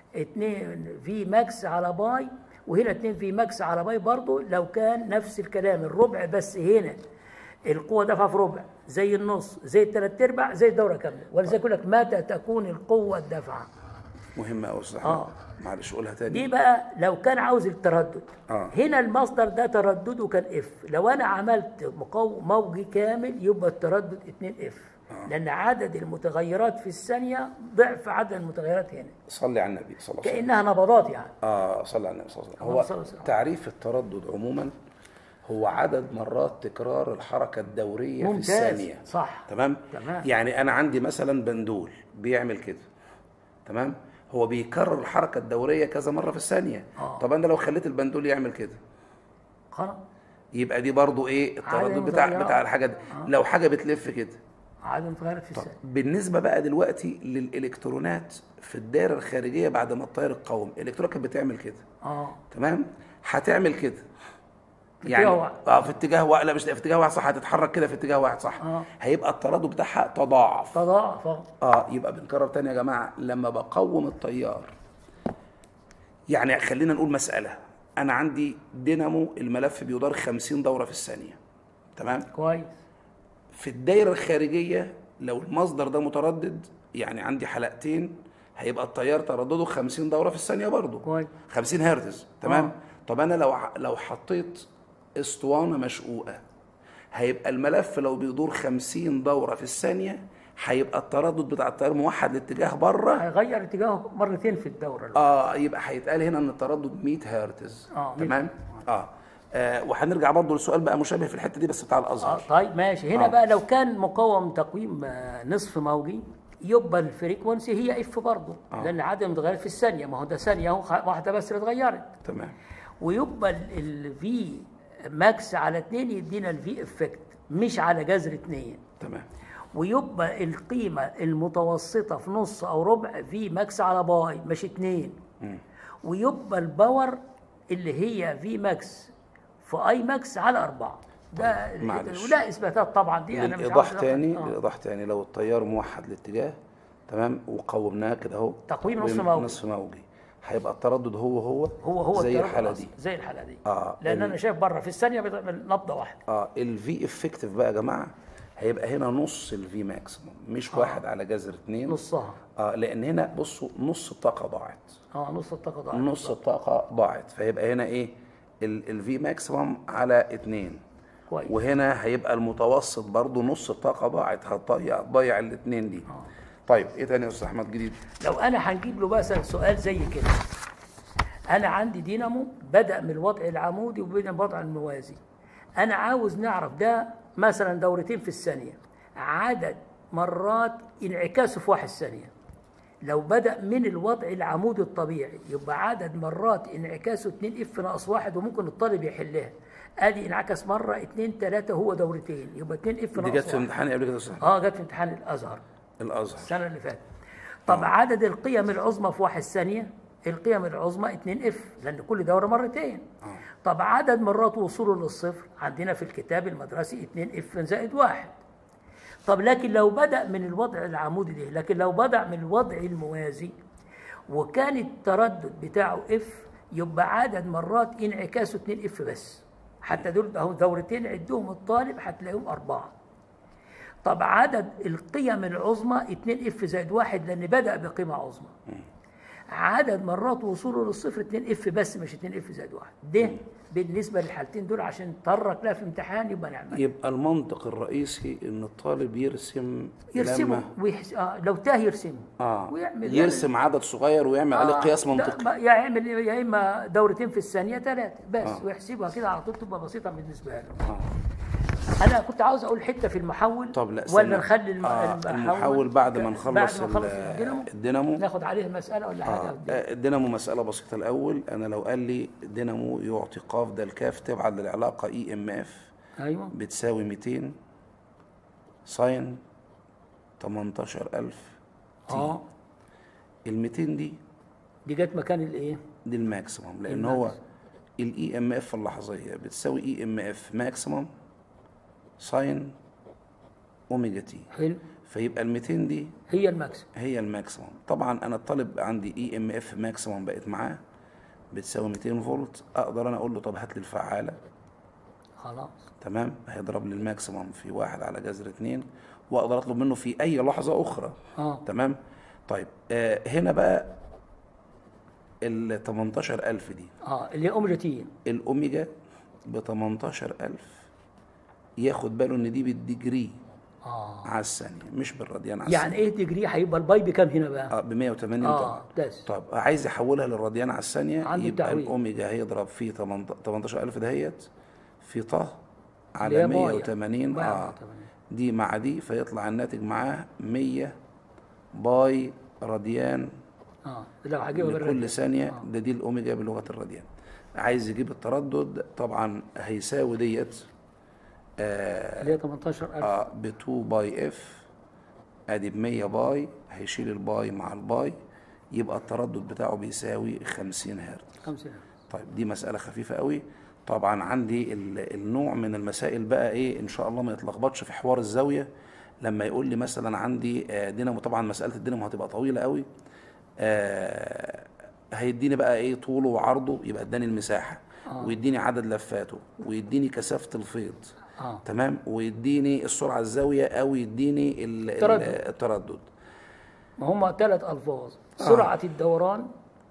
2 في ماكس على باي، وهنا 2 في ماكس على باي برضه لو كان نفس الكلام الربع، بس هنا القوة دفعة في ربع زي النص زي ال3/4 زي الدورة كاملة. ولذلك يقول لك متى تكون القوة الدافعة. مهمة أوي أستاذ. معلش قولها تاني. دي بقى لو كان عاوز التردد. هنا المصدر ده تردده كان اف، لو أنا عملت موجي كامل يبقى التردد 2 اف، لأن عدد المتغيرات في الثانية ضعف عدد المتغيرات هنا. صلي على النبي صلى الله عليه وسلم. كأنها نبضات يعني. صلي على النبي صلى الله عليه وسلم. هو تعريف التردد عموما هو عدد مرات تكرار الحركة الدورية في الثانية. صح. تمام؟ يعني أنا عندي مثلا بندول بيعمل كده، تمام؟ هو بيكرر الحركة الدورية كذا مرة في الثانية. طب أنا لو خليت البندول يعمل كده خلاص يبقى دي برضو إيه التردد بتاع الحاجة دي. لو حاجة بتلف كده عدد متغيرات في الثانية. بالنسبة بقى دلوقتي للإلكترونات في الدائرة الخارجية بعد ما التيار القومي الإلكترونات كانت بتعمل كده. تمام؟ هتعمل كده يعني في اتجاه واحد. لا مش في اتجاه واحد صح، هتتحرك كده في اتجاه واحد صح. هيبقى التردد بتاعها تضاعف. يبقى بنكرر تاني يا جماعه، لما بقوم التيار يعني خلينا نقول مساله، انا عندي دينامو الملف بيدار 50 دوره في الثانيه، تمام؟ كويس. في الدايره الخارجيه لو المصدر ده متردد، يعني عندي حلقتين، هيبقى التيار تردده 50 دوره في الثانيه برضه. كويس. 50 هرتز، تمام؟ طب انا لو حطيت اسطوانة مشقوقة، هيبقى الملف لو بيدور 50 دورة في الثانية هيبقى التردد بتاع التيار موحد لاتجاه بره، هيغير اتجاهه مرتين في الدورة. يبقى هيتقال هنا ان التردد 100 هرتز. تمام؟ وهنرجع برضه للسؤال بقى مشابه في الحته دي بس بتاع الازهر. طيب ماشي. هنا بقى لو كان مقاوم تقويم نصف موجي يبقى الفريكونسي هي اف برضه، لان عدد المتغيرات في الثانيه، ما هو ده ثانيه اهو واحده بس اللي اتغيرت. تمام. ويبقى الفي ماكس على 2 يدينا الفي افكت مش على جذر 2. تمام. ويبقى القيمه المتوسطه في نص او ربع في ماكس على باي مش 2. ويبقى الباور اللي هي في ماكس في اي ماكس على 4. ده ولا اثباتات طبعا دي انا مش ايضاح تاني. ايضاح تاني، لو التيار موحد الاتجاه تمام وقومناه كده اهو تقويم نصف موجي هيبقى التردد هو زي الحاله دي. زي الحاله دي. لان انا شايف بره في الثانيه بتعمل نبضه واحده. الفي افكتيف بقى يا جماعه هيبقى هنا نص الفي ماكسيموم، مش 1 على جذر 2. نصها. لان هنا بصوا نص الطاقه ضاعت. نص الطاقه ضاعت، فيبقى هنا ايه الفي ماكسيموم على 2. كويس. وهنا هيبقى المتوسط برضو نص الطاقه ضاعت، هتضيع الاثنين دي. طيب ايه تاني يا استاذ احمد جديد؟ لو انا هنجيب له مثلا سؤال زي كده، انا عندي دينامو بدا من الوضع العمودي وبين الوضع الموازي، انا عاوز نعرف ده مثلا دورتين في الثانيه، عدد مرات انعكاسه في 1 ثانيه. لو بدا من الوضع العمودي الطبيعي يبقى عدد مرات انعكاسه 2 اف ناقص 1، وممكن الطالب يحلها. ادي انعكس مره 2 3 هو دورتين، يبقى 2 اف ناقص 1. دي جت في امتحان قبل كده صح؟ جت في امتحان الازهر السنه اللي فاتت. طب عدد القيم العظمى في 1 ثانيه، القيم العظمى 2 اف لان كل دوره مرتين. طب عدد مرات وصوله للصفر عندنا في الكتاب المدرسي 2 اف زائد 1. طب لكن لو بدأ من الوضع العمودي ده، لكن لو بدأ من الوضع الموازي وكان التردد بتاعه اف، يبقى عدد مرات انعكاسه 2 اف بس. حتى دول اهو دورتين عدهم الطالب هتلاقيهم 4. طب عدد القيم العظمى 2 اف زائد 1 لان بدأ بقيمة عظمى. عدد مرات وصوله للصفر 2 اف بس مش 2 اف زائد 1. ده بالنسبه للحالتين دول عشان تطرق لها في امتحان يبقى نعمل. يبقى المنطق الرئيسي ان الطالب يرسمه لو تاه يرسمه. ويعمل يرسم عدد صغير ويعمل عليه قياس منطقي. يعمل يا اما دورتين في الثانيه 3 بس ويحسبها كده على طول تبقى بسيطه بالنسبه له. انا كنت عاوز اقول حته في المحول. طب لا ولا نخلي المحول بعد ما نخلص الدينامو ناخد عليه مساله ولا حاجه؟ الدينامو مساله بسيطه الاول. انا لو قال لي دينامو يعطي ق ده الكاف تبعت للعلاقه اي ام اف بتساوي 200 ساين 18000 تي. ال 200 دي جت مكان الايه؟ دي الماكسيمم، لان هو الاي ام اف اللحظيه بتساوي اي ام اف ماكسيمم ساين اوميجا تي. حلو. فيبقى ال 200 دي هي الماكسيمم. طبعا انا الطالب عندي اي ام اف ماكسيمم بقت معاه بتساوي 200 فولت. اقدر انا اقول له طب هات لي الفعاله. خلاص تمام. هيضرب لي الماكسيمم في 1 على جذر 2 واقدر اطلب منه في اي لحظه اخرى. تمام. طيب هنا بقى ال 18000 دي اللي هي اوميجا تي. الاوميجا ب 18000 ياخد باله ان دي بالديجري على الثانيه مش بالراديان على الثانيه. يعني ايه ديجري؟ هيبقى الباي بكام هنا بقى؟ ب 180 طبعا. طب عايز يحولها للراديان على الثانيه يبقى الاوميجا هيضرب في 18000 دهيت في ط على 180 دي مع دي، فيطلع الناتج معاه 100 باي راديان لو هجيبها كل ثانيه. دي الاوميجا بلغه الراديان. عايز يجيب التردد طبعا هيساوي ديت اللي هي 18000 ب 2 باي اف ادي ب 100 باي، هيشيل الباي مع الباي يبقى التردد بتاعه بيساوي 50 هرتز. 50 هرتز. طيب دي مساله خفيفه قوي. طبعا عندي النوع من المسائل بقى ايه ان شاء الله ما يتلخبطش في حوار الزاويه. لما يقول لي مثلا عندي دينامو، طبعا مساله الدينامو هتبقى طويله قوي. هيديني بقى ايه طوله وعرضه، يبقى اداني المساحه ويديني عدد لفاته ويديني كثافه الفيض. تمام. ويديني السرعه الزاويه او يديني التردد. ما هم 3 الفاظ: سرعه الدوران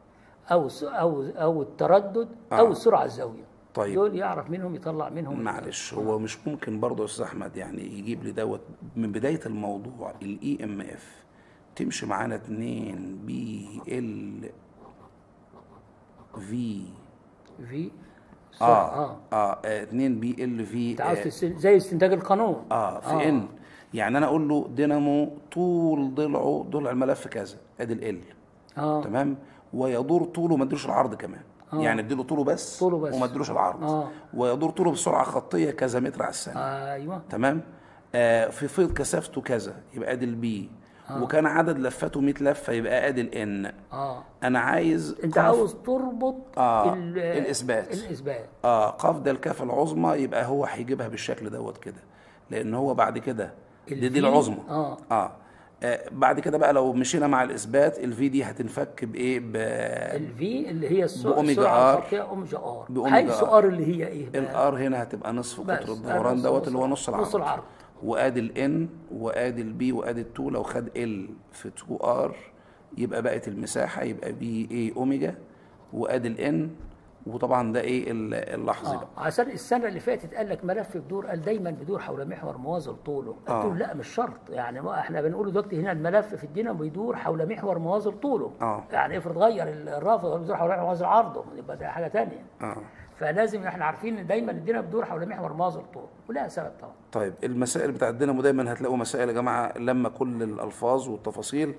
او التردد او السرعه الزاويه. طيب دول يعرف منهم يطلع منهم. معلش هو مش ممكن برضه يا استاذ احمد يعني يجيب لي دوت من بدايه الموضوع الاي ام اف تمشي معانا 2 بي ال في 2 بي ال في انت عاوز زي استنتاج القانون في ان. يعني انا اقول له دينامو طول ضلعه ضلع الملف كذا، ادي ال تمام، ويدور طوله ما اديلوش العرض كمان. يعني اديله طوله بس وما اديلوش العرض. ويدور طوله بسرعه خطيه كذا متر على الثانيه. ايوه تمام. في فيض كثافته كذا، يبقى ادي البي. وكان عدد لفاته 100 لفه، يبقى ادي الان. انا عايز انت عاوز تربط الاثبات. قاف ده الكافه العظمى، يبقى هو هيجيبها بالشكل دوت كده، لان هو بعد كده دي العظمى. بعد كده بقى لو مشينا مع الاثبات، الفي دي هتنفك بايه؟ الفي اللي هي السرعه الخطيه اوميجا ار، حيث ار اللي هي ايه؟ الار هنا هتبقى نصف قطر الدوران دوت اللي هو نص العرض. وادي الان وادي البي وادي التو. لو خد ال في 2 ار يبقى بقت المساحه، يبقى بي ايه اوميجا، وادي الان. وطبعا ده ايه اللحظه بقى. عشان السنه اللي فاتت قال لك ملف بدور، قال دايما بدور حول محور موازي لطوله. قلت له لا مش شرط، يعني ما احنا بنقول دلوقتي هنا الملف في الدينامو بيدور حول محور موازي لطوله. يعني افرض غير الرافض بيدور حول محور موازي لعرضه، يبقى ده حاجه ثانيه. فلازم احنا عارفين ان دايما الدينامو بيدور حول محور موازي لطوله، ولها سبب طبعا. طيب المسائل بتاع الدينامو دايما هتلاقوا مسائل يا جماعه لما كل الالفاظ والتفاصيل.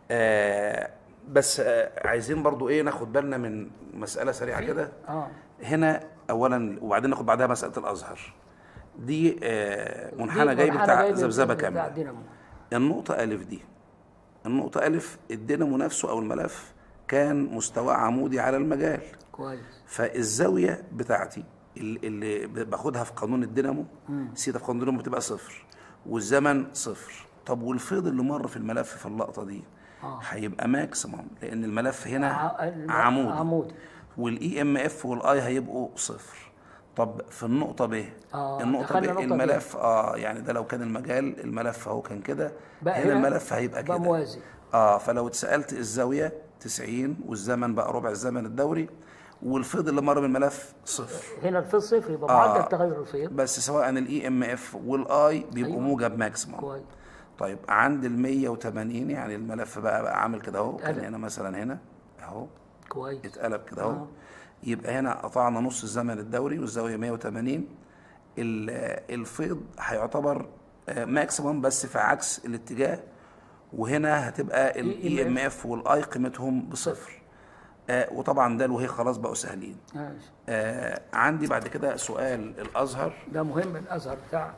بس عايزين برضو ايه ناخد بالنا من مساله سريعه كده. هنا اولا، وبعدين ناخد بعدها مساله الازهر دي. منحنى جاي بتاع ذبذبه كامله. النقطه الف دي، النقطه الف الدينامو نفسه او الملف كان مستواه عمودي على المجال. كويس. فالزاويه بتاعتي اللي باخدها في قانون الدينامو، سيتا في قانون الدينامو بتبقى صفر، والزمن صفر. طب والفيض اللي مر في الملف في اللقطه دي هيبقى ماكسيمم، لان الملف هنا عمودي. والاي ام اف والاي هيبقوا صفر. طب في النقطه ب، النقطه ب الملف يعني ده لو كان المجال الملف اهو كان كده، هنا الملف هيبقى كده موازي. فلو اتسالت الزاويه 90 والزمن بقى ربع الزمن الدوري، والفيض اللي مر من الملف صفر. هنا الفيض صفر، يبقى معدل تغير الفيض. بس سواء الاي ام اف والاي بيبقوا موجب ماكسيمم. كويس. طيب عند ال 180 يعني الملف بقى عامل كده اهو، كان هنا مثلا هنا اهو كويس اتقلب كده اهو. يبقى هنا قطعنا نص الزمن الدوري والزاويه 180. الفيض هيعتبر ماكسيمم بس في عكس الاتجاه، وهنا هتبقى الاي ام اف والاي قيمتهم بصفر. وطبعا ده وهي خلاص بقوا سهلين. عندي بعد كده سؤال الازهر، ده مهم. الازهر بتاع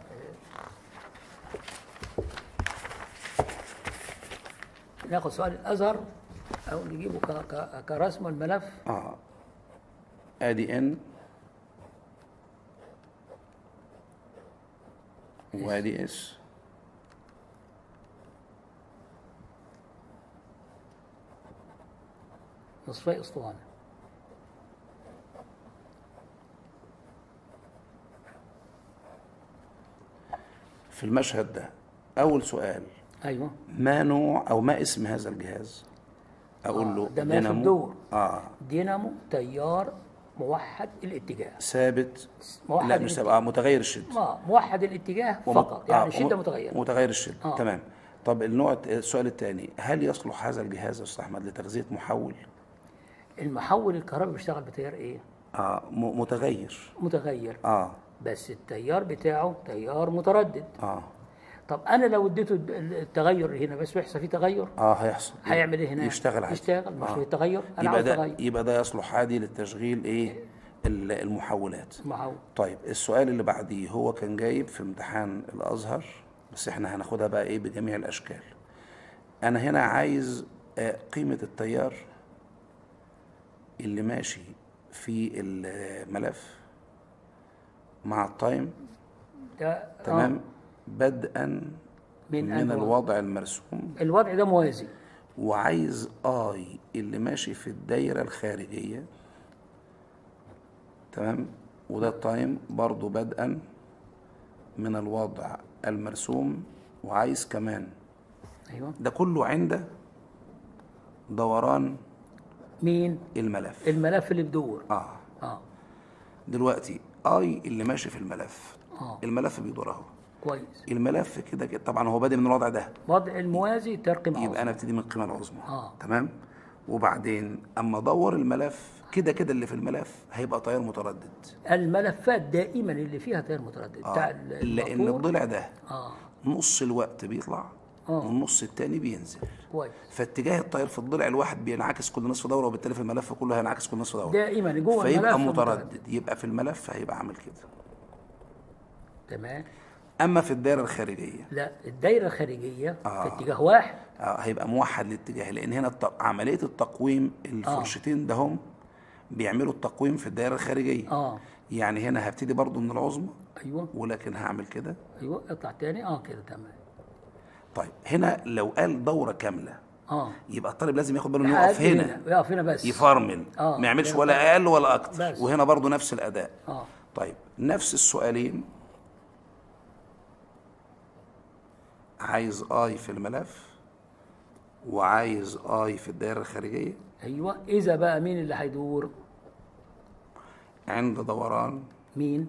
ناخد سؤال الازهر او نجيبه كرسم الملف. ادي ان وادي اس. نصفي اسطوانه. في المشهد ده اول سؤال، ايوه، ما نوع او ما اسم هذا الجهاز؟ اقول له ده دينامو. الدور دينامو تيار موحد الاتجاه ثابت. لا مش ثابت، متغير الشده. موحد الاتجاه فقط، يعني الشده متغيره. متغير الشده. تمام. طب السؤال الثاني، هل يصلح هذا الجهاز يا استاذ احمد لتغذيه محول؟ المحول الكهربائي بيشتغل بتيار ايه؟ متغير. بس التيار بتاعه تيار متردد. طب انا لو اديته التغير هنا بس بيحصل فيه تغير، هيحصل. هيعمل ايه هنا؟ يشتغل عادي. يشتغل مش فيه تغير. انا عاوز تغير. يبقى ده يصلح عادي للتشغيل ايه؟ المحولات. طيب السؤال اللي بعديه هو كان جايب في امتحان الازهر، بس احنا هناخدها بقى ايه بجميع الاشكال. انا هنا عايز قيمة التيار اللي ماشي في الملف مع التايم تمام بدءا من الوضع المرسوم. الوضع ده موازي. وعايز اي اللي ماشي في الدايرة الخارجية تمام، وده التايم برضو بدءا من الوضع المرسوم. وعايز كمان ده كله عند دوران مين؟ الملف اللي بدور. دلوقتي اي اللي ماشي في الملف الملف بيدور اهو. كويس. الملف كده طبعا هو بادئ من الوضع ده، وضع الموازي ترقيم عظمى. يبقى انا ابتدي من القيمه العظمى. تمام. وبعدين اما ادور الملف كده كده اللي في الملف هيبقى تيار متردد. الملفات دائما اللي فيها تيار متردد بتاع لان الموتور. الضلع ده اه نص الوقت بيطلع والنص التاني بينزل. كويس. فاتجاه التيار في الضلع الواحد بينعكس كل نصف دوره، وبالتالي في الملف كله هينعكس كل نصف دوره دائما جوه فيبقى الملف متردد. يبقى في الملف هيبقى عامل كده. تمام. اما في الدائره الخارجيه لا، الدايره الخارجيه في اتجاه واحد. هيبقى موحد الاتجاه، لان هنا عمليه التقويم الفرشتين ده هم بيعملوا التقويم في الدائره الخارجيه. يعني هنا هبتدي برضو من العظمى. ايوه. ولكن هعمل كده. ايوه اطلع تاني. كده تمام. طيب هنا لو قال دوره كامله يبقى الطالب لازم ياخد باله انه يقف هنا بس يفرمل، ما يعملش ولا اقل ولا اكتر. وهنا برضو نفس الاداء. طيب نفس السؤالين، عايز اي في الملف وعايز اي في الدائره الخارجيه. ايوه. اذا بقى مين اللي هيدور عند دوران مين؟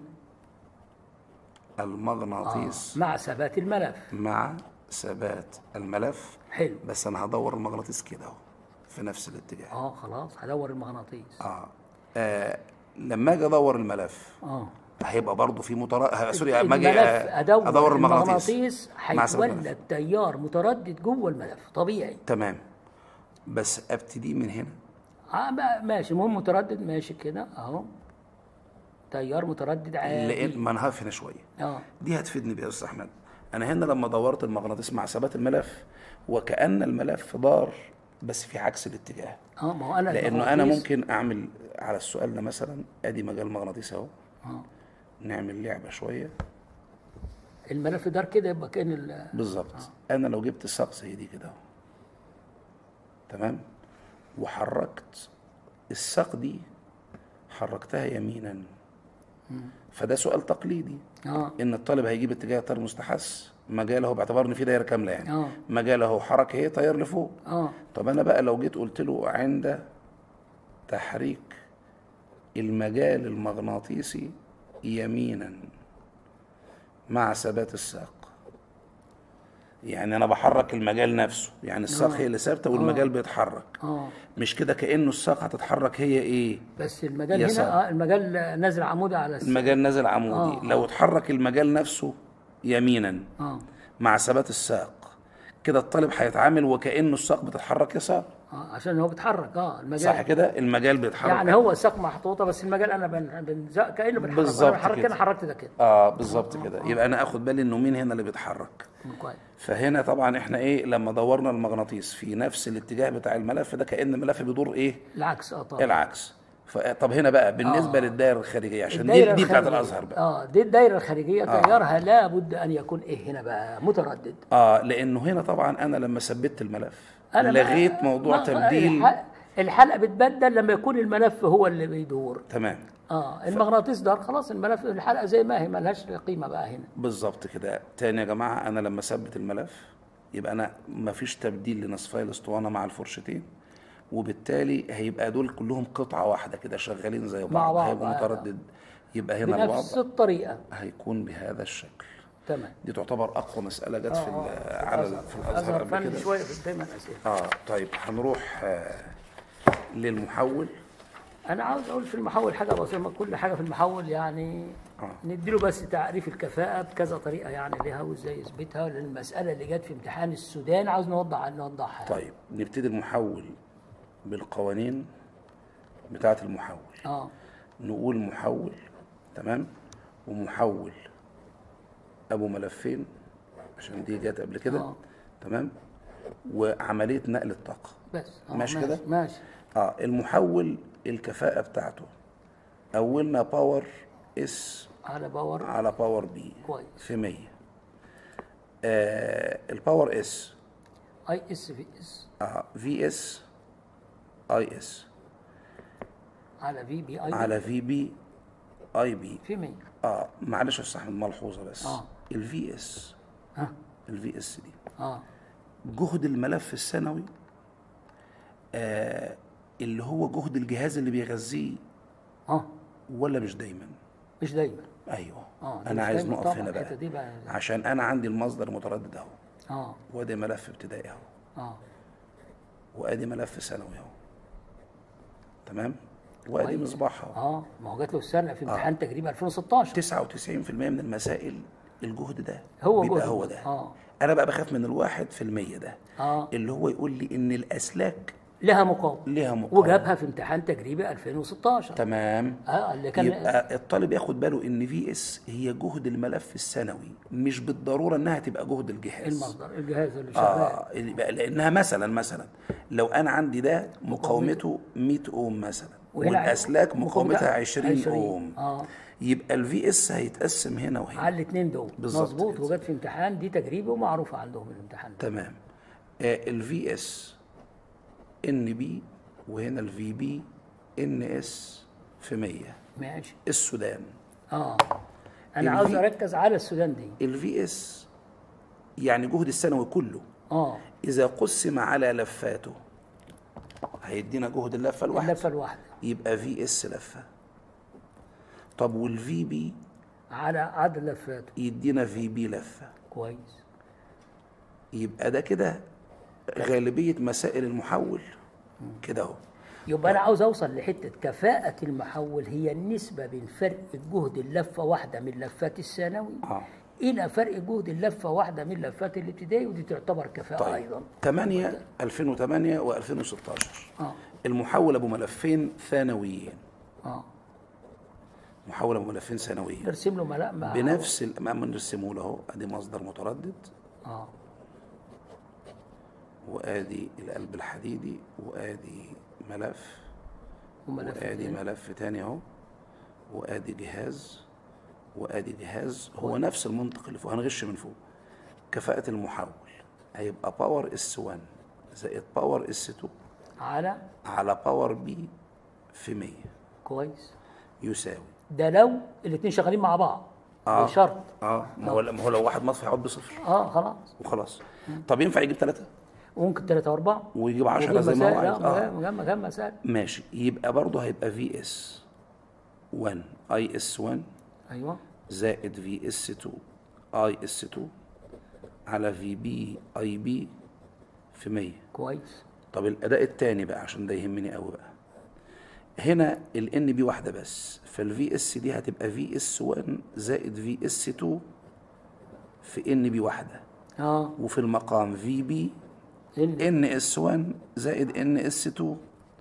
المغناطيس. مع ثبات الملف. مع ثبات الملف. حلو. بس انا هدور المغناطيس كده اهو في نفس الاتجاه. خلاص هدور المغناطيس. لما اجي ادور الملف هيبقى برضه في سوري، لما اجي ادور المغناطيس هيتولد تيار متردد جوه الملف طبيعي. تمام. بس ابتدي من هنا. ماشي. المهم متردد ماشي كده اهو، تيار متردد عادي. لان ما انا هقف هنا شويه. دي هتفيدني بيها يا استاذ احمد. انا هنا لما دورت المغناطيس مع ثبات الملف وكأن الملف دار بس في عكس الاتجاه. ما هو انا لانه انا ممكن اعمل على السؤال ده مثلا ادي مجال مغناطيسي اهو. نعمل لعبه شويه. الملف دار كده يبقى كان بالظبط. انا لو جبت الساق زي دي كده اهو، تمام، وحركت الساق دي، حركتها يمينا، فده سؤال تقليدي. ان الطالب هيجيب اتجاه التيار المستحث مجاله باعتبار ان في دايره كامله، يعني مجاله حركه هي تيار لفوق. طب انا بقى لو جيت قلت له عند تحريك المجال المغناطيسي يمينا مع ثبات الساق، يعني انا بحرك المجال نفسه، يعني الساق هي اللي ثابته والمجال بيتحرك. مش كده كانه الساق هتتحرك هي ايه، بس المجال هنا المجال نازل عمودي على الساق. المجال نازل عمودي. لو اتحرك المجال نفسه يمينا مع ثبات الساق، كده الطالب هيتعامل وكانه الساق بتتحرك يسار. عشان هو بيتحرك. المجال صح كده، المجال بيتحرك. يعني هو الساق محطوطه بس المجال انا كانه بيتحرك. بالظبط. انا بحرك هنا، حركت ده كده. بالظبط كده. يبقى انا اخد بالي انه مين هنا اللي بيتحرك. كويس. فهنا طبعا احنا لما دورنا المغناطيس في نفس الاتجاه بتاع الملف ده كأن الملف بيدور العكس. طبعا العكس. طب هنا بقى بالنسبه للدائره الخارجيه، عشان دي بتاعت الازهر بقى. دي الدائره الخارجيه تيارها لابد ان يكون هنا بقى متردد. لانه هنا طبعا انا لما ثبت الملف لغيت موضوع تبديل. الحلقه بتبدل لما يكون الملف هو اللي بيدور. تمام. المغناطيس دار خلاص، الملف الحلقه زي ما هي مالهاش قيمه بقى هنا. بالظبط كده. تاني يا جماعه، انا لما اثبت الملف يبقى انا ما فيش تبديل لنصفي الاسطوانه مع الفرشتين، وبالتالي هيبقى دول كلهم قطعه واحده كده شغالين زي بعض. هيبقى متردد. يبقى هنا بنفس الطريقه هيكون بهذا الشكل. تمام. دي تعتبر اقوى مساله جت في الازهر قبل كده. شويه دايما اسئله. طيب هنروح للمحول. انا عاوز اقول في المحول حاجه بسيطه. كل حاجه في المحول يعني نديله بس تعريف الكفاءه بكذا طريقه يعني ليها وازاي يثبتها، لان المساله اللي جت في امتحان السودان عاوز نوضحها. طيب نبتدي المحول بالقوانين بتاعه المحول. نقول محول، تمام، ومحول ابو ملفين عشان دي جت قبل كده. تمام. وعمليه نقل الطاقه بس. ماشي كده. ماشي. المحول الكفاءه بتاعته اولنا باور اس على باور بي في 100. الباور اس اي اس في اس في اس اي اس على في بي اي على في بي اي بي في 100. معلش يا استاذ احمد، ملحوظه بس. الفي اس الفي اس دي جهد الملف الثانوي اللي هو جهد الجهاز اللي بيغذيه. ولا مش دايما؟ مش دايما. ايوه. انا عايز نقف هنا بقى عشان انا عندي المصدر متردد اهو. وادي ملف ابتدائي اهو. وادي ملف ثانوي اهو. تمام. وادي مصباحها. ما هو جات له السنه في امتحان تجريبي 2016. 99% من المسائل الجهد ده هو بيبقى جهد هو ده. انا بقى بخاف من ال1% ده اللي هو يقول لي ان الاسلاك لها مقاومه، وجابها في امتحان تجريبي 2016. تمام. اللي كان يبقى الطالب ياخد باله ان في اس هي جهد الملف السنوي، مش بالضروره انها تبقى جهد الجهاز، المصدر الجهاز اللي شغال. لانها مثلا لو انا عندي ده مقاومته 100 اوم مثلا، والاسلاك مقاومتها 20 اوم، يبقى الفي اس هيتقسم هنا وهنا على الاثنين دول. مظبوط. وجت في امتحان دي تجريبي ومعروفه عندهم الامتحان ده. تمام. الفي اس ان بي، وهنا الفي بي ان اس في 100. ماشي. السودان انا عاوز اركز على السودان دي. الفي اس يعني جهد السنوي كله اذا قسم على لفاته هيدينا جهد اللفه الواحده يبقى في اس لفه. طب والفي بي على عدد لفاته يدينا في بي لفه. كويس. يبقى ده كده غالبيه مسائل المحول كده اهو. يبقى انا عاوز اوصل لحته كفاءه المحول هي النسبه بين فرق جهد اللفه واحده من لفات الثانوي الى فرق جهد اللفه واحده من لفات الابتدائي، ودي تعتبر كفاءه ايضا. 2008 و2016 المحول ابو ملفين ثانويين. محول ابو ملفين ثانويين نرسم له بنفس الامام، نرسمه له اهو. ادي مصدر متردد وادي القلب الحديدي، وادي ملف وادي ملف تاني اهو، وادي جهاز وادي جهاز. هو نفس المنطق اللي فوق، هنغش من فوق. كفاءة المحول هيبقى باور اس 1 زائد باور اس 2 على باور بي في 100. كويس. يساوي ده لو الاثنين شغالين مع بعض بشرط. ما هو لو واحد مطفي هيقعد بصفر. خلاص وخلاص. طب ينفع يجيب 3؟ ممكن 3 و4 ويجيب 10 زي ما هو عايز. جنب مسائل. ماشي. يبقى برضه هيبقى في اس 1 اي اس 1 زائد في اس 2 اي اس 2 على في بي اي بي في 100. كويس. طب الاداء الثاني بقى عشان ده يهمني قوي بقى. هنا الان بي واحده بس، فالفي اس دي هتبقى في اس 1 زائد في اس 2 في ان بي واحده. وفي المقام في بي ان اس 1 زائد ان اس 2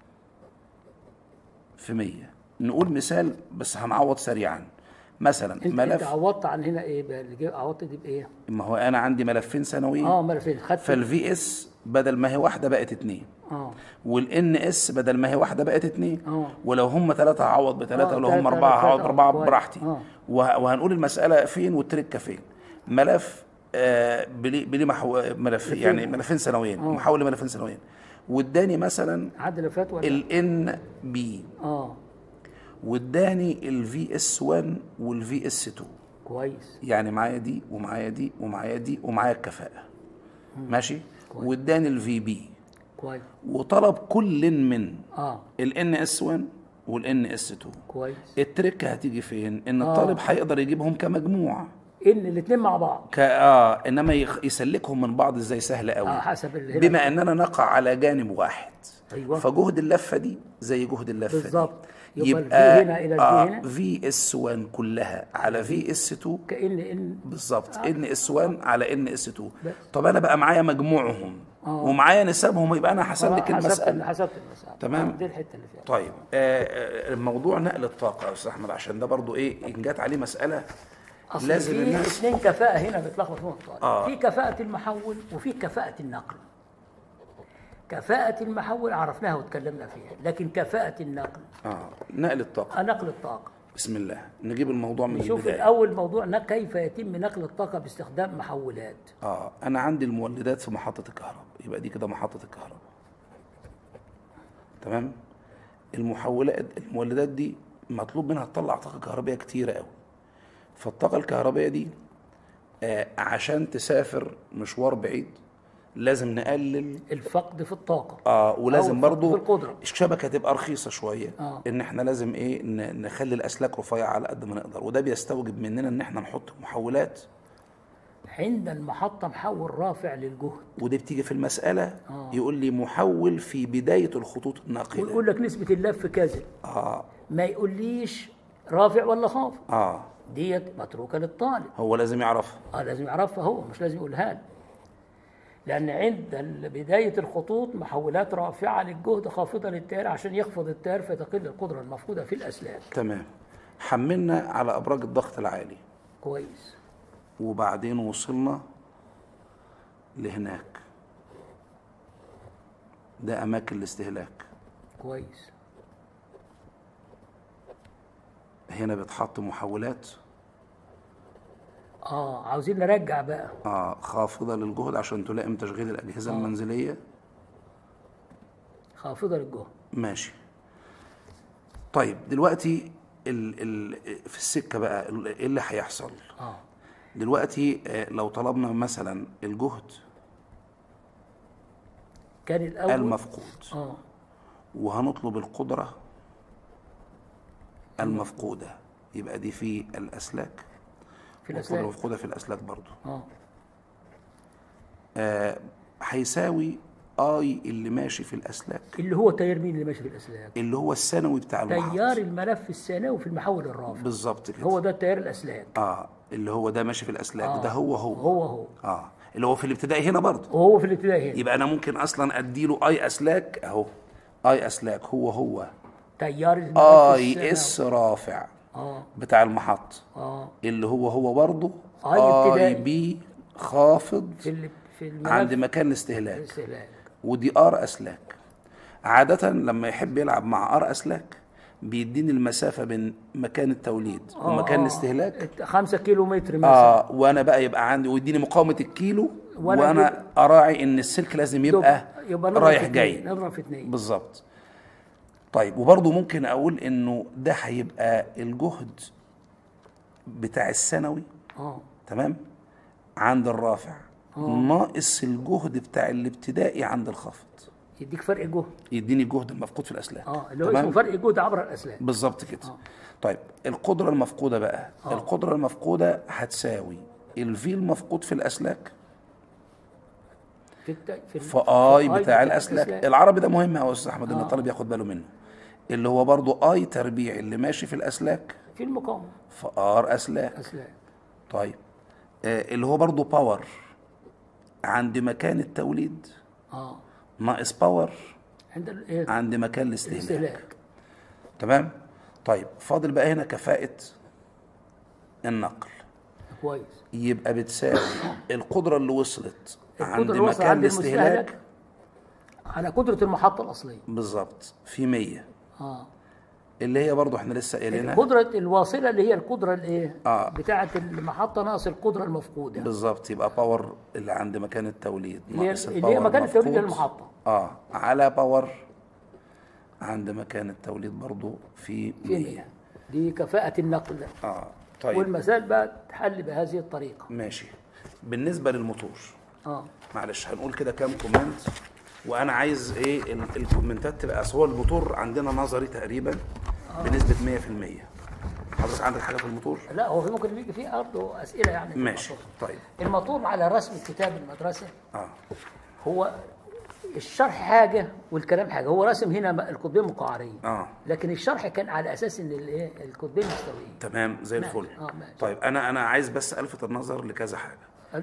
في 100. نقول مثال بس هنعوض سريعا. مثلا انت عوضت عن هنا ايه بقى؟ اللي عوضت دي بايه؟ ما هو انا عندي ملفين ثانويين. ملفين خدت. فالفي اس بدل ما هي واحده بقت 2. والان اس بدل ما هي واحده بقت 2. ولو هم 3 هعوض ب3، ولو هم 4 هعوض ب4 براحتي. وهنقول المساله فين والتركه فين. ملف بلي ملف يعني ملفين ثانويين، محول لملفين ثانويين، واداني مثلا عدد لفات ولا الان بي واداني الفي اس 1 والفي اس 2. كويس. يعني معايا دي ومعايا دي ومعايا دي ومعايا الكفاءه. ماشي. واداني الفي بي. كويس. وطلب كل من الان اس 1 والان اس 2. كويس. التركه هتيجي فين؟ ان الطالب هيقدر يجيبهم كمجموعه، ان الاثنين مع بعض انما يسلكهم من بعض ازاي؟ سهل قوي. حسب بما اننا نقع على جانب واحد. فجهد اللفه دي زي جهد اللفه بالظبط. يبقى هنا الى هنا في اس 1 كلها على في اس 2 كأن بالظبط. ان اس 1 على ان اس 2. طب انا بقى معايا مجموعهم ومعايا نسبهم، يبقى انا حسبت المساله. حسبت المساله. تمام. دي الحته اللي فيها. طيب موضوع نقل الطاقه يا استاذ احمد، عشان ده برضو ايه ان جت عليه مساله لازم في اثنين كفاءه هنا بيتلخبط فيهم الطالب. في كفاءه المحول وفي كفاءه النقل. كفاءة المحول عرفناها وتكلمنا فيها، لكن كفاءة النقل نقل الطاقة. نقل الطاقة. بسم الله نجيب الموضوع من البداية. نشوف الأول موضوع كيف يتم نقل الطاقة باستخدام محولات. أنا عندي المولدات في محطة الكهرباء، يبقى دي كده محطة الكهرباء. تمام. المولدات دي مطلوب منها تطلع طاقة كهربائية كتيرة قوي. فالطاقة الكهربائية دي عشان تسافر مشوار بعيد لازم نقلل الفقد في الطاقة. ولازم برضو الشبكة تبقى رخيصة شوية. ان احنا لازم نخلي الاسلاك رفيعة على قد ما نقدر، وده بيستوجب مننا ان احنا نحط محولات عند المحطة محول رافع للجهد، ودي بتيجي في المسألة يقول لي محول في بداية الخطوط الناقلة، ويقول لك نسبة اللف كذا، اه ما يقوليش رافع ولا خافض. اه ديت متروكة للطالب. هو لازم يعرفها. لازم يعرفها هو، مش لازم يقولها له. لأن عند بداية الخطوط محولات رافعة للجهد خافضة للتيار عشان يخفض التيار فتقل القدرة المفقودة في الأسلاك. تمام. حملنا على أبراج الضغط العالي، كويس. وبعدين وصلنا لهناك، ده أماكن الاستهلاك. كويس. هنا بتحط محولات عاوزين نرجع بقى. خافضة للجهد عشان تلائم تشغيل الأجهزة المنزلية. خافضة للجهد. ماشي. طيب دلوقتي في السكة بقى ايه اللي هيحصل؟ دلوقتي لو طلبنا مثلا الجهد كان الأول المفقود، وهنطلب القدرة المفقودة، يبقى دي في الأسلاك، في الأسلاك المفقودة في الأسلاك برضو هيساوي اي اللي ماشي في الأسلاك، اللي هو تيار مين اللي ماشي في الأسلاك؟ اللي هو الثانوي بتاع المحطة، تيار الملف الثانوي في المحول الرافع. بالظبط كده. هو ده تيار الأسلاك. اللي هو ده ماشي في الأسلاك. ده هو اللي هو في الابتدائي هنا برضه، وهو في الابتدائي هنا. يبقى أنا ممكن أصلا أديله أي أسلاك أهو، أي أسلاك هو تيار الملف أي اس رافع بتاع المحط، اللي هو برضه أي بي خافض في الملف عند مكان الاستهلاك، ودي ار أسلاك. عادة لما يحب يلعب مع ار أسلاك بيديني المسافة بين مكان التوليد ومكان الاستهلاك 5 كيلو متر مثلا. وانا بقى يبقى عندي ويديني مقاومة الكيلو، وانا اراعي ان السلك لازم يبقى رايح جاي، نضرب في 2 بالظبط. طيب وبرضه ممكن اقول انه ده هيبقى الجهد بتاع الثانوي تمام عند الرافع ناقص الجهد بتاع الابتدائي عند الخافض، يديك فرق جهد، يديني الجهد المفقود في الاسلاك. اللي هو اسمه فرق جهد عبر الاسلاك، بالظبط كده. طيب القدره المفقوده بقى، القدره المفقوده هتساوي الفي المفقود في الاسلاك في اي بتاع الاسلاك. العربي ده مهم قوي يا استاذ احمد ان الطالب ياخد باله منه، اللي هو برضو اي تربيع اللي ماشي في الاسلاك في المقاومه في ار اسلاك. طيب اللي هو برضو باور عند مكان التوليد ناقص باور عند مكان الاستهلاك. تمام. طيب فاضل بقى هنا كفاءة النقل. كويس. يبقى بتساوي القدرة اللي وصلت عند مكان الاستهلاك على قدرة المحطة الأصلية بالظبط في 100 اللي هي برضو احنا لسه قايلينها القدرة الواصلة اللي هي القدرة الايه بتاعة المحطة ناقص القدرة المفقودة بالظبط. يبقى باور اللي عند مكان التوليد ناقص اللي هي مكان التوليد للمحطة على باور عند مكان التوليد برضو في 100. دي كفاءة النقل. طيب والمسائل بقى تحل بهذه الطريقة. ماشي. بالنسبة للموتور معلش هنقول كده كام كومنت، وانا عايز ايه الكومنتات تبقى اصل هو الموتور عندنا نظري تقريبا بنسبة 100%. حضرتك عندك حاجة في الموتور؟ لا هو ممكن يجي فيه برضه أسئلة يعني. ماشي. طيب الموتور على رسم كتاب المدرسة هو الشرح حاجة والكلام حاجة. هو رسم هنا القطبين مقعرين لكن الشرح كان على أساس إن القطبين مستويين. تمام زي الفل. طيب أنا عايز بس ألفت النظر لكذا حاجة.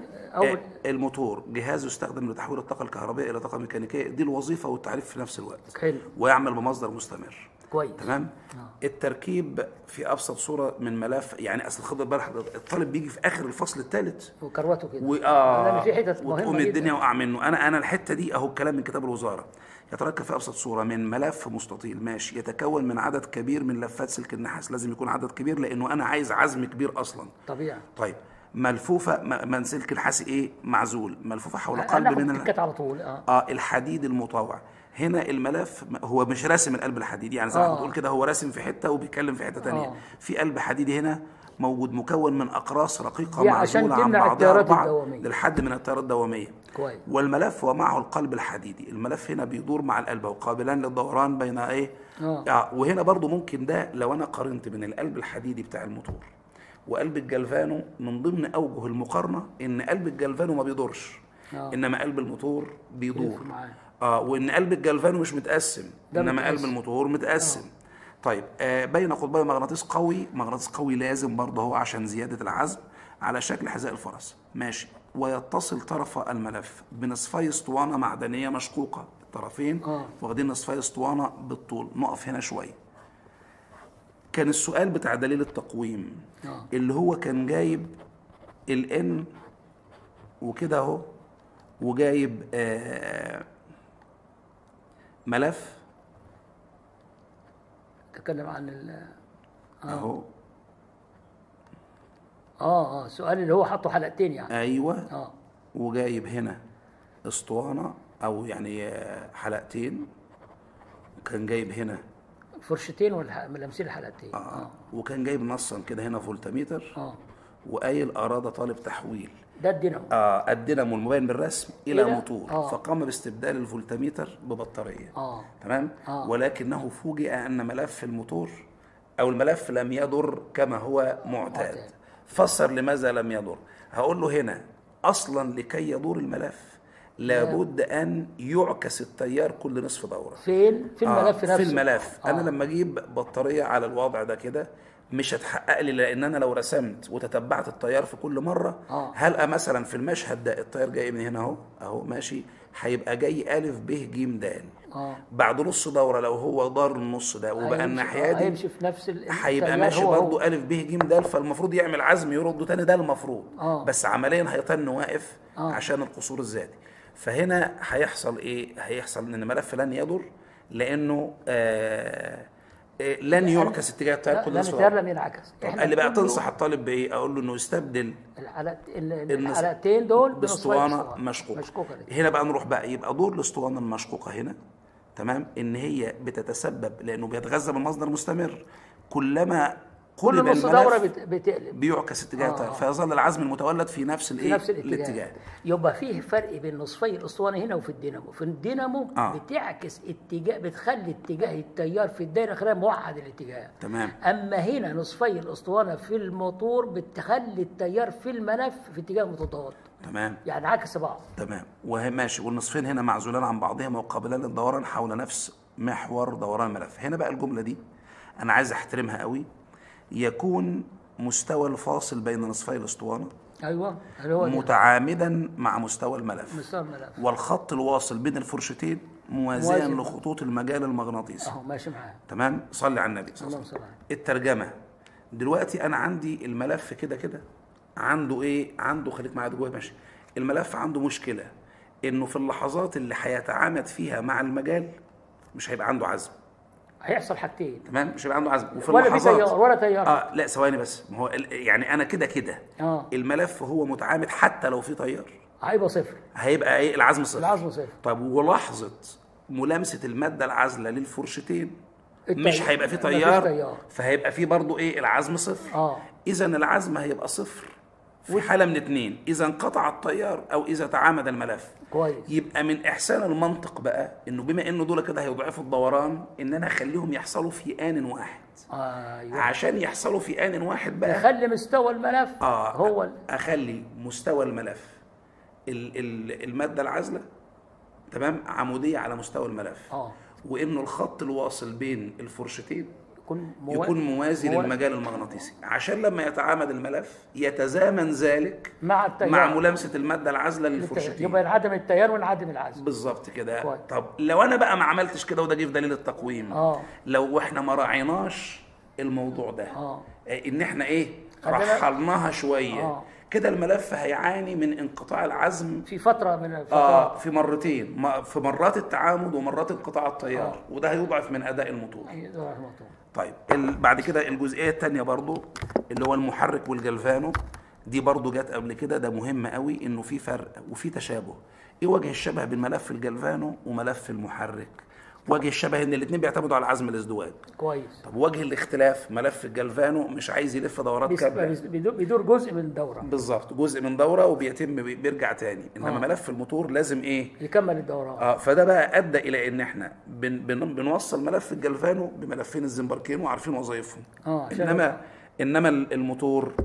الموتور جهاز يستخدم لتحويل الطاقة الكهربائية إلى طاقة ميكانيكية، دي الوظيفة والتعريف في نفس الوقت. حلو. ويعمل بمصدر مستمر. كويس. تمام. التركيب في ابسط صوره من ملف، يعني اصل خد بالك الطالب بيجي في اخر الفصل الثالث وكروته كده في حتت مهمه جدا الدنيا وقع منه. انا الحته دي اهو الكلام من كتاب الوزاره. يتركب في ابسط صوره من ملف مستطيل ماشي يتكون من عدد كبير من لفات سلك النحاس، لازم يكون عدد كبير لانه انا عايز عزم كبير اصلا طبيعي. طيب ملفوفه من سلك نحاسي معزول، ملفوفه حول قلب من على طول الحديد المطوع. هنا الملف هو مش راسم القلب الحديدي، يعني زي ما بتقول كده هو راسم في حته وبيتكلم في حته ثانيه. في قلب حديدي هنا موجود مكون من اقراص رقيقه معزوله عن بعضها بعض للحد من التيارات الدواميه. كويس. والملف ومعه القلب الحديدي، الملف هنا بيدور مع القلب وقابلان للدوران بين ايه وهنا برضو ممكن ده لو انا قارنت بين القلب الحديدي بتاع الموتور وقلب الجلفانو من ضمن اوجه المقارنه ان قلب الجلفانو ما بيدورش، انما قلب الموتور بيدور. وان قلب الجلفانو مش متقسم، انما قلب الموتور متقسم. طيب بين قطبي مغناطيس قوي، مغناطيس قوي لازم برضه هو عشان زياده العزم على شكل حذاء الفرس، ماشي. ويتصل طرف الملف بنصفي اسطوانه معدنيه مشقوقه، الطرفين واخدين نصفي اسطوانه بالطول. نقف هنا شويه. كان السؤال بتاع دليل التقويم اللي هو كان جايب الان وكده اهو، وجايب ملف تكلم عن اهو السؤال اللي هو حطه حلقتين يعني. ايوه. وجايب هنا اسطوانه او يعني حلقتين، وكان جايب هنا فرشتين ولا ملامسين الحلقتين. وكان جايب نصا كده هنا فولتميتر وقايل اراد طالب تحويل ده الدينامو الدينامو المبين بالرسم الى موتور. فقام باستبدال الفولتميتر ببطاريه. تمام. ولكنه فوجئ ان ملف الموتور او الملف لم يدر كما هو معتاد. فسر لماذا لم يدر. هقول له هنا اصلا لكي يدور الملف لابد ان يعكس التيار كل نصف دوره. فين؟ في الملف نفسه. في الملف. انا لما اجيب بطاريه على الوضع ده كده مش هتحقق لي، لان انا لو رسمت وتتبعت التيار في كل مره هلقى مثلا في المشهد ده التيار جاي من هنا اهو ماشي، هيبقى جاي الف ب ج د. بعد نص دوره لو هو دار النص ده وبقى الناحيه دي هيمشي في نفس هيبقى ماشي برضه الف ب ج د. فالمفروض يعمل عزم يرده تاني، ده المفروض. بس عمليا هيطن واقف عشان القصور الذاتي. فهنا هيحصل ايه؟ هيحصل ان الملف لن يدور لانه لن يعكس اتجاه التيار كل نصف التيار لم ينعكس. قال لي بقى تنصح الطالب بايه؟ اقول له انه يستبدل الحلقتين دول باسطوانه مشقوقه. هنا بقى نروح بقى يبقى دور الاسطوانه المشقوقه هنا، تمام، ان هي بتتسبب لانه بيتغذى من مصدر مستمر، كلما كل نص دوره بتقلب بيعكس اتجاه التيار، فيظل العزم المتولد في نفس الاتجاه. يبقى فيه فرق بين نصفي الاسطوانه هنا وفي الدينامو. في الدينامو بتعكس اتجاه، بتخلي اتجاه التيار في الدايره خلال موحد الاتجاه. تمام. اما هنا نصفي الاسطوانه في الموتور بتخلي التيار في الملف في اتجاه متضاد. تمام. يعني عكس بعض. تمام. وهي ماشي. والنصفين هنا معزولان عن بعضهما وقابلان للدوران حول نفس محور دوران الملف. هنا بقى الجمله دي انا عايز احترمها قوي. يكون مستوى الفاصل بين نصفي الاسطوانه متعامدا مع مستوى الملف. والخط الواصل بين الفرشتين موازيا لخطوط المجال المغناطيسي. ماشي معاك. تمام. صلي على النبي صلى الله عليه وسلم. الترجمه دلوقتي انا عندي الملف كده عنده ايه؟ عنده، خليك معايا جوه ماشي. الملف عنده مشكله انه في اللحظات اللي هيتعامد فيها مع المجال مش هيبقى عنده عزم. هيحصل حاجتين. تمام. مش هيبقى عنده عزم. وفي ولا في تيار ولا تيار. لا ثواني بس. ما هو يعني انا كده الملف هو متعامد حتى لو في تيار هيبقى صفر. هيبقى ايه؟ العزم صفر. العزم صفر. طب ولحظه ملامسه الماده العازله للفرشتين مش هيبقى في تيار، فهيبقى في برضه ايه؟ العزم صفر. اذا العزم هيبقى صفر في حاله من اتنين: اذا انقطع التيار او اذا تعامد الملف. كويس. يبقى من احسان المنطق بقى انه بما انه دول كده هيضعفوا الدوران ان انا اخليهم يحصلوا في ان واحد. عشان يحصلوا في ان واحد بقى اخلي مستوى الملف اخلي مستوى الملف الماده العازله تمام عموديه على مستوى الملف. وانه الخط الواصل بين الفرشتين يكون موازي للمجال المغناطيسي، عشان لما يتعامد الملف يتزامن ذلك مع ملامسه الماده العازله للفرشتين. يبقى ينعدم التيار وينعدم العزم. بالظبط كده. طب لو انا بقى ما عملتش كده، وده جه في دليل التقويم، لو احنا ما راعيناش الموضوع ده ان احنا ايه؟ رحلناها شويه كده، الملف هيعاني من انقطاع العزم في فتره من الفترات. في مرتين، في مرات التعامد ومرات انقطاع التيار. وده هيضعف من اداء الموتور. طيب بعد كده الجزئيه الثانيه برضو اللي هو المحرك والجلفانو، دي برضو جت قبل كده. ده مهم قوي انه في فرق وفي تشابه. ايه وجه الشبه بين ملف الجلفانو وملف المحرك؟ وجه الشبه ان الاثنين بيعتمدوا على عزم الازدواج. كويس. طب وجه الاختلاف: ملف الجلفانو مش عايز يلف دورات كامله، بيدور جزء من الدوره. بالظبط، جزء من دوره بيرجع تاني. انما ملف الموتور لازم ايه؟ يكمل الدوران. فده بقى ادى الى ان احنا بنوصل ملف الجلفانو بملفين الزمبركين وعارفين وظائفهم. انما الموتور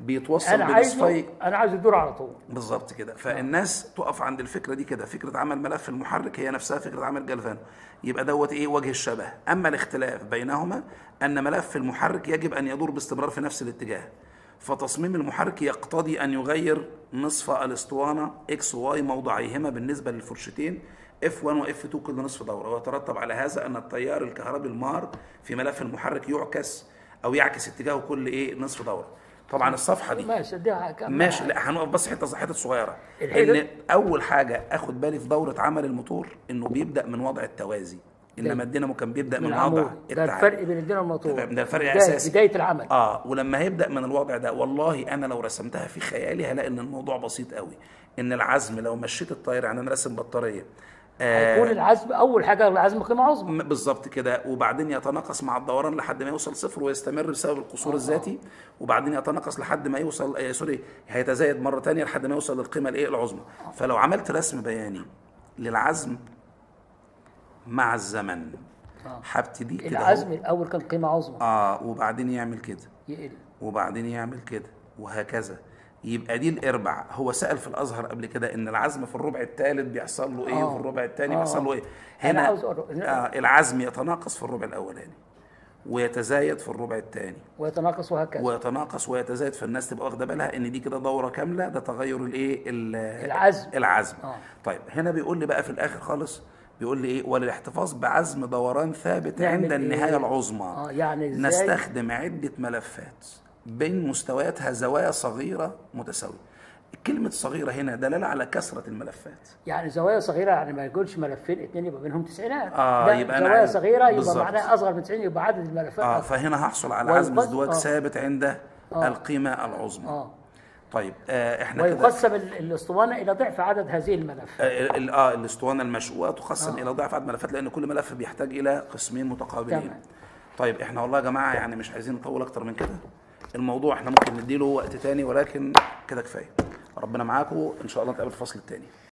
بيتوصل بنصفي. انا عايز يدور على طول. بالظبط كده. فالناس تقف عند الفكره دي كده، فكره عمل ملف المحرك هي نفسها فكره عمل جالفانو. يبقى دوت ايه وجه الشبه. اما الاختلاف بينهما ان ملف المحرك يجب ان يدور باستمرار في نفس الاتجاه، فتصميم المحرك يقتضي ان يغير نصف الاسطوانه اكس واي موضعيهما بالنسبه للفرشتين F1 و F2 كل نصف دوره، ويترتب على هذا ان التيار الكهربي المار في ملف المحرك يعكس اتجاهه كل ايه نصف دوره. طبعا الصفحه دي ماشي ماشي. لا هنقف بس حته صغيره، ان اول حاجه اخد بالي في دوره عمل الموتور انه بيبدا من وضع التوازي، انما الدينامو كان بيبدا من وضع ده الفرق بين الدينامو والموتور، ده الفرق اساسي بدايه العمل. ولما هيبدا من الوضع ده، والله انا لو رسمتها في خيالي هلاقي ان الموضوع بسيط قوي. ان العزم لو مشيت الطياره، يعني انا راسم بطاريه، هيكون العزم اول حاجه، العزم قيمه عظمى بالظبط كده، وبعدين يتناقص مع الدوران لحد ما يوصل صفر ويستمر بسبب القصور الذاتي، وبعدين يتناقص لحد ما يوصل هيتزايد مره ثانيه لحد ما يوصل للقيمه الايه العظمى. فلو عملت رسم بياني للعزم مع الزمن، هبتدي كده العزم الاول كان قيمه عظمى، وبعدين يعمل كده يقل، وبعدين يعمل كده وهكذا. يبقى دي الاربع. هو سأل في الازهر قبل كده ان العزم في الربع الثالث بيحصل له ايه وفي الربع الثاني بيحصل له ايه. هنا العزم يتناقص في الربع الاولاني ويتزايد في الربع الثاني ويتناقص وهكذا، ويتناقص ويتزايد. فالناس تبقى واخده بالها ان دي كده دوره كامله، ده تغير الايه العزم. طيب هنا بيقول لي بقى في الاخر خالص، بيقول لي ايه؟ وللاحتفاظ بعزم دوران ثابت عند النهايه العظمى يعني نستخدم عده ملفات بين مستوياتها زوايا صغيره متساويه. كلمه صغيره هنا دلاله على كثره الملفات، يعني زوايا صغيره، يعني ما يقولش ملفين اثنين يبقى بينهم تسعينات، يبقى زوايا صغيره يبقى معناها اصغر من 90 يبقى عدد الملفات فهنا هحصل على عزم ازدواج ثابت عند القيمه العظمى. طيب احنا ويقسم الاسطوانه الى ضعف عدد هذه الملفات. الاسطوانه المشؤومه تقسم الى ضعف عدد الملفات، لان كل ملف بيحتاج الى قسمين متقابلين. تمام. طيب احنا والله يا جماعه يعني مش عايزين نطول اكتر من كده. الموضوع احنا ممكن نديله وقت تاني، ولكن كده كفايه. ربنا معاكم، ان شاء الله نتقابل في الفصل الثاني.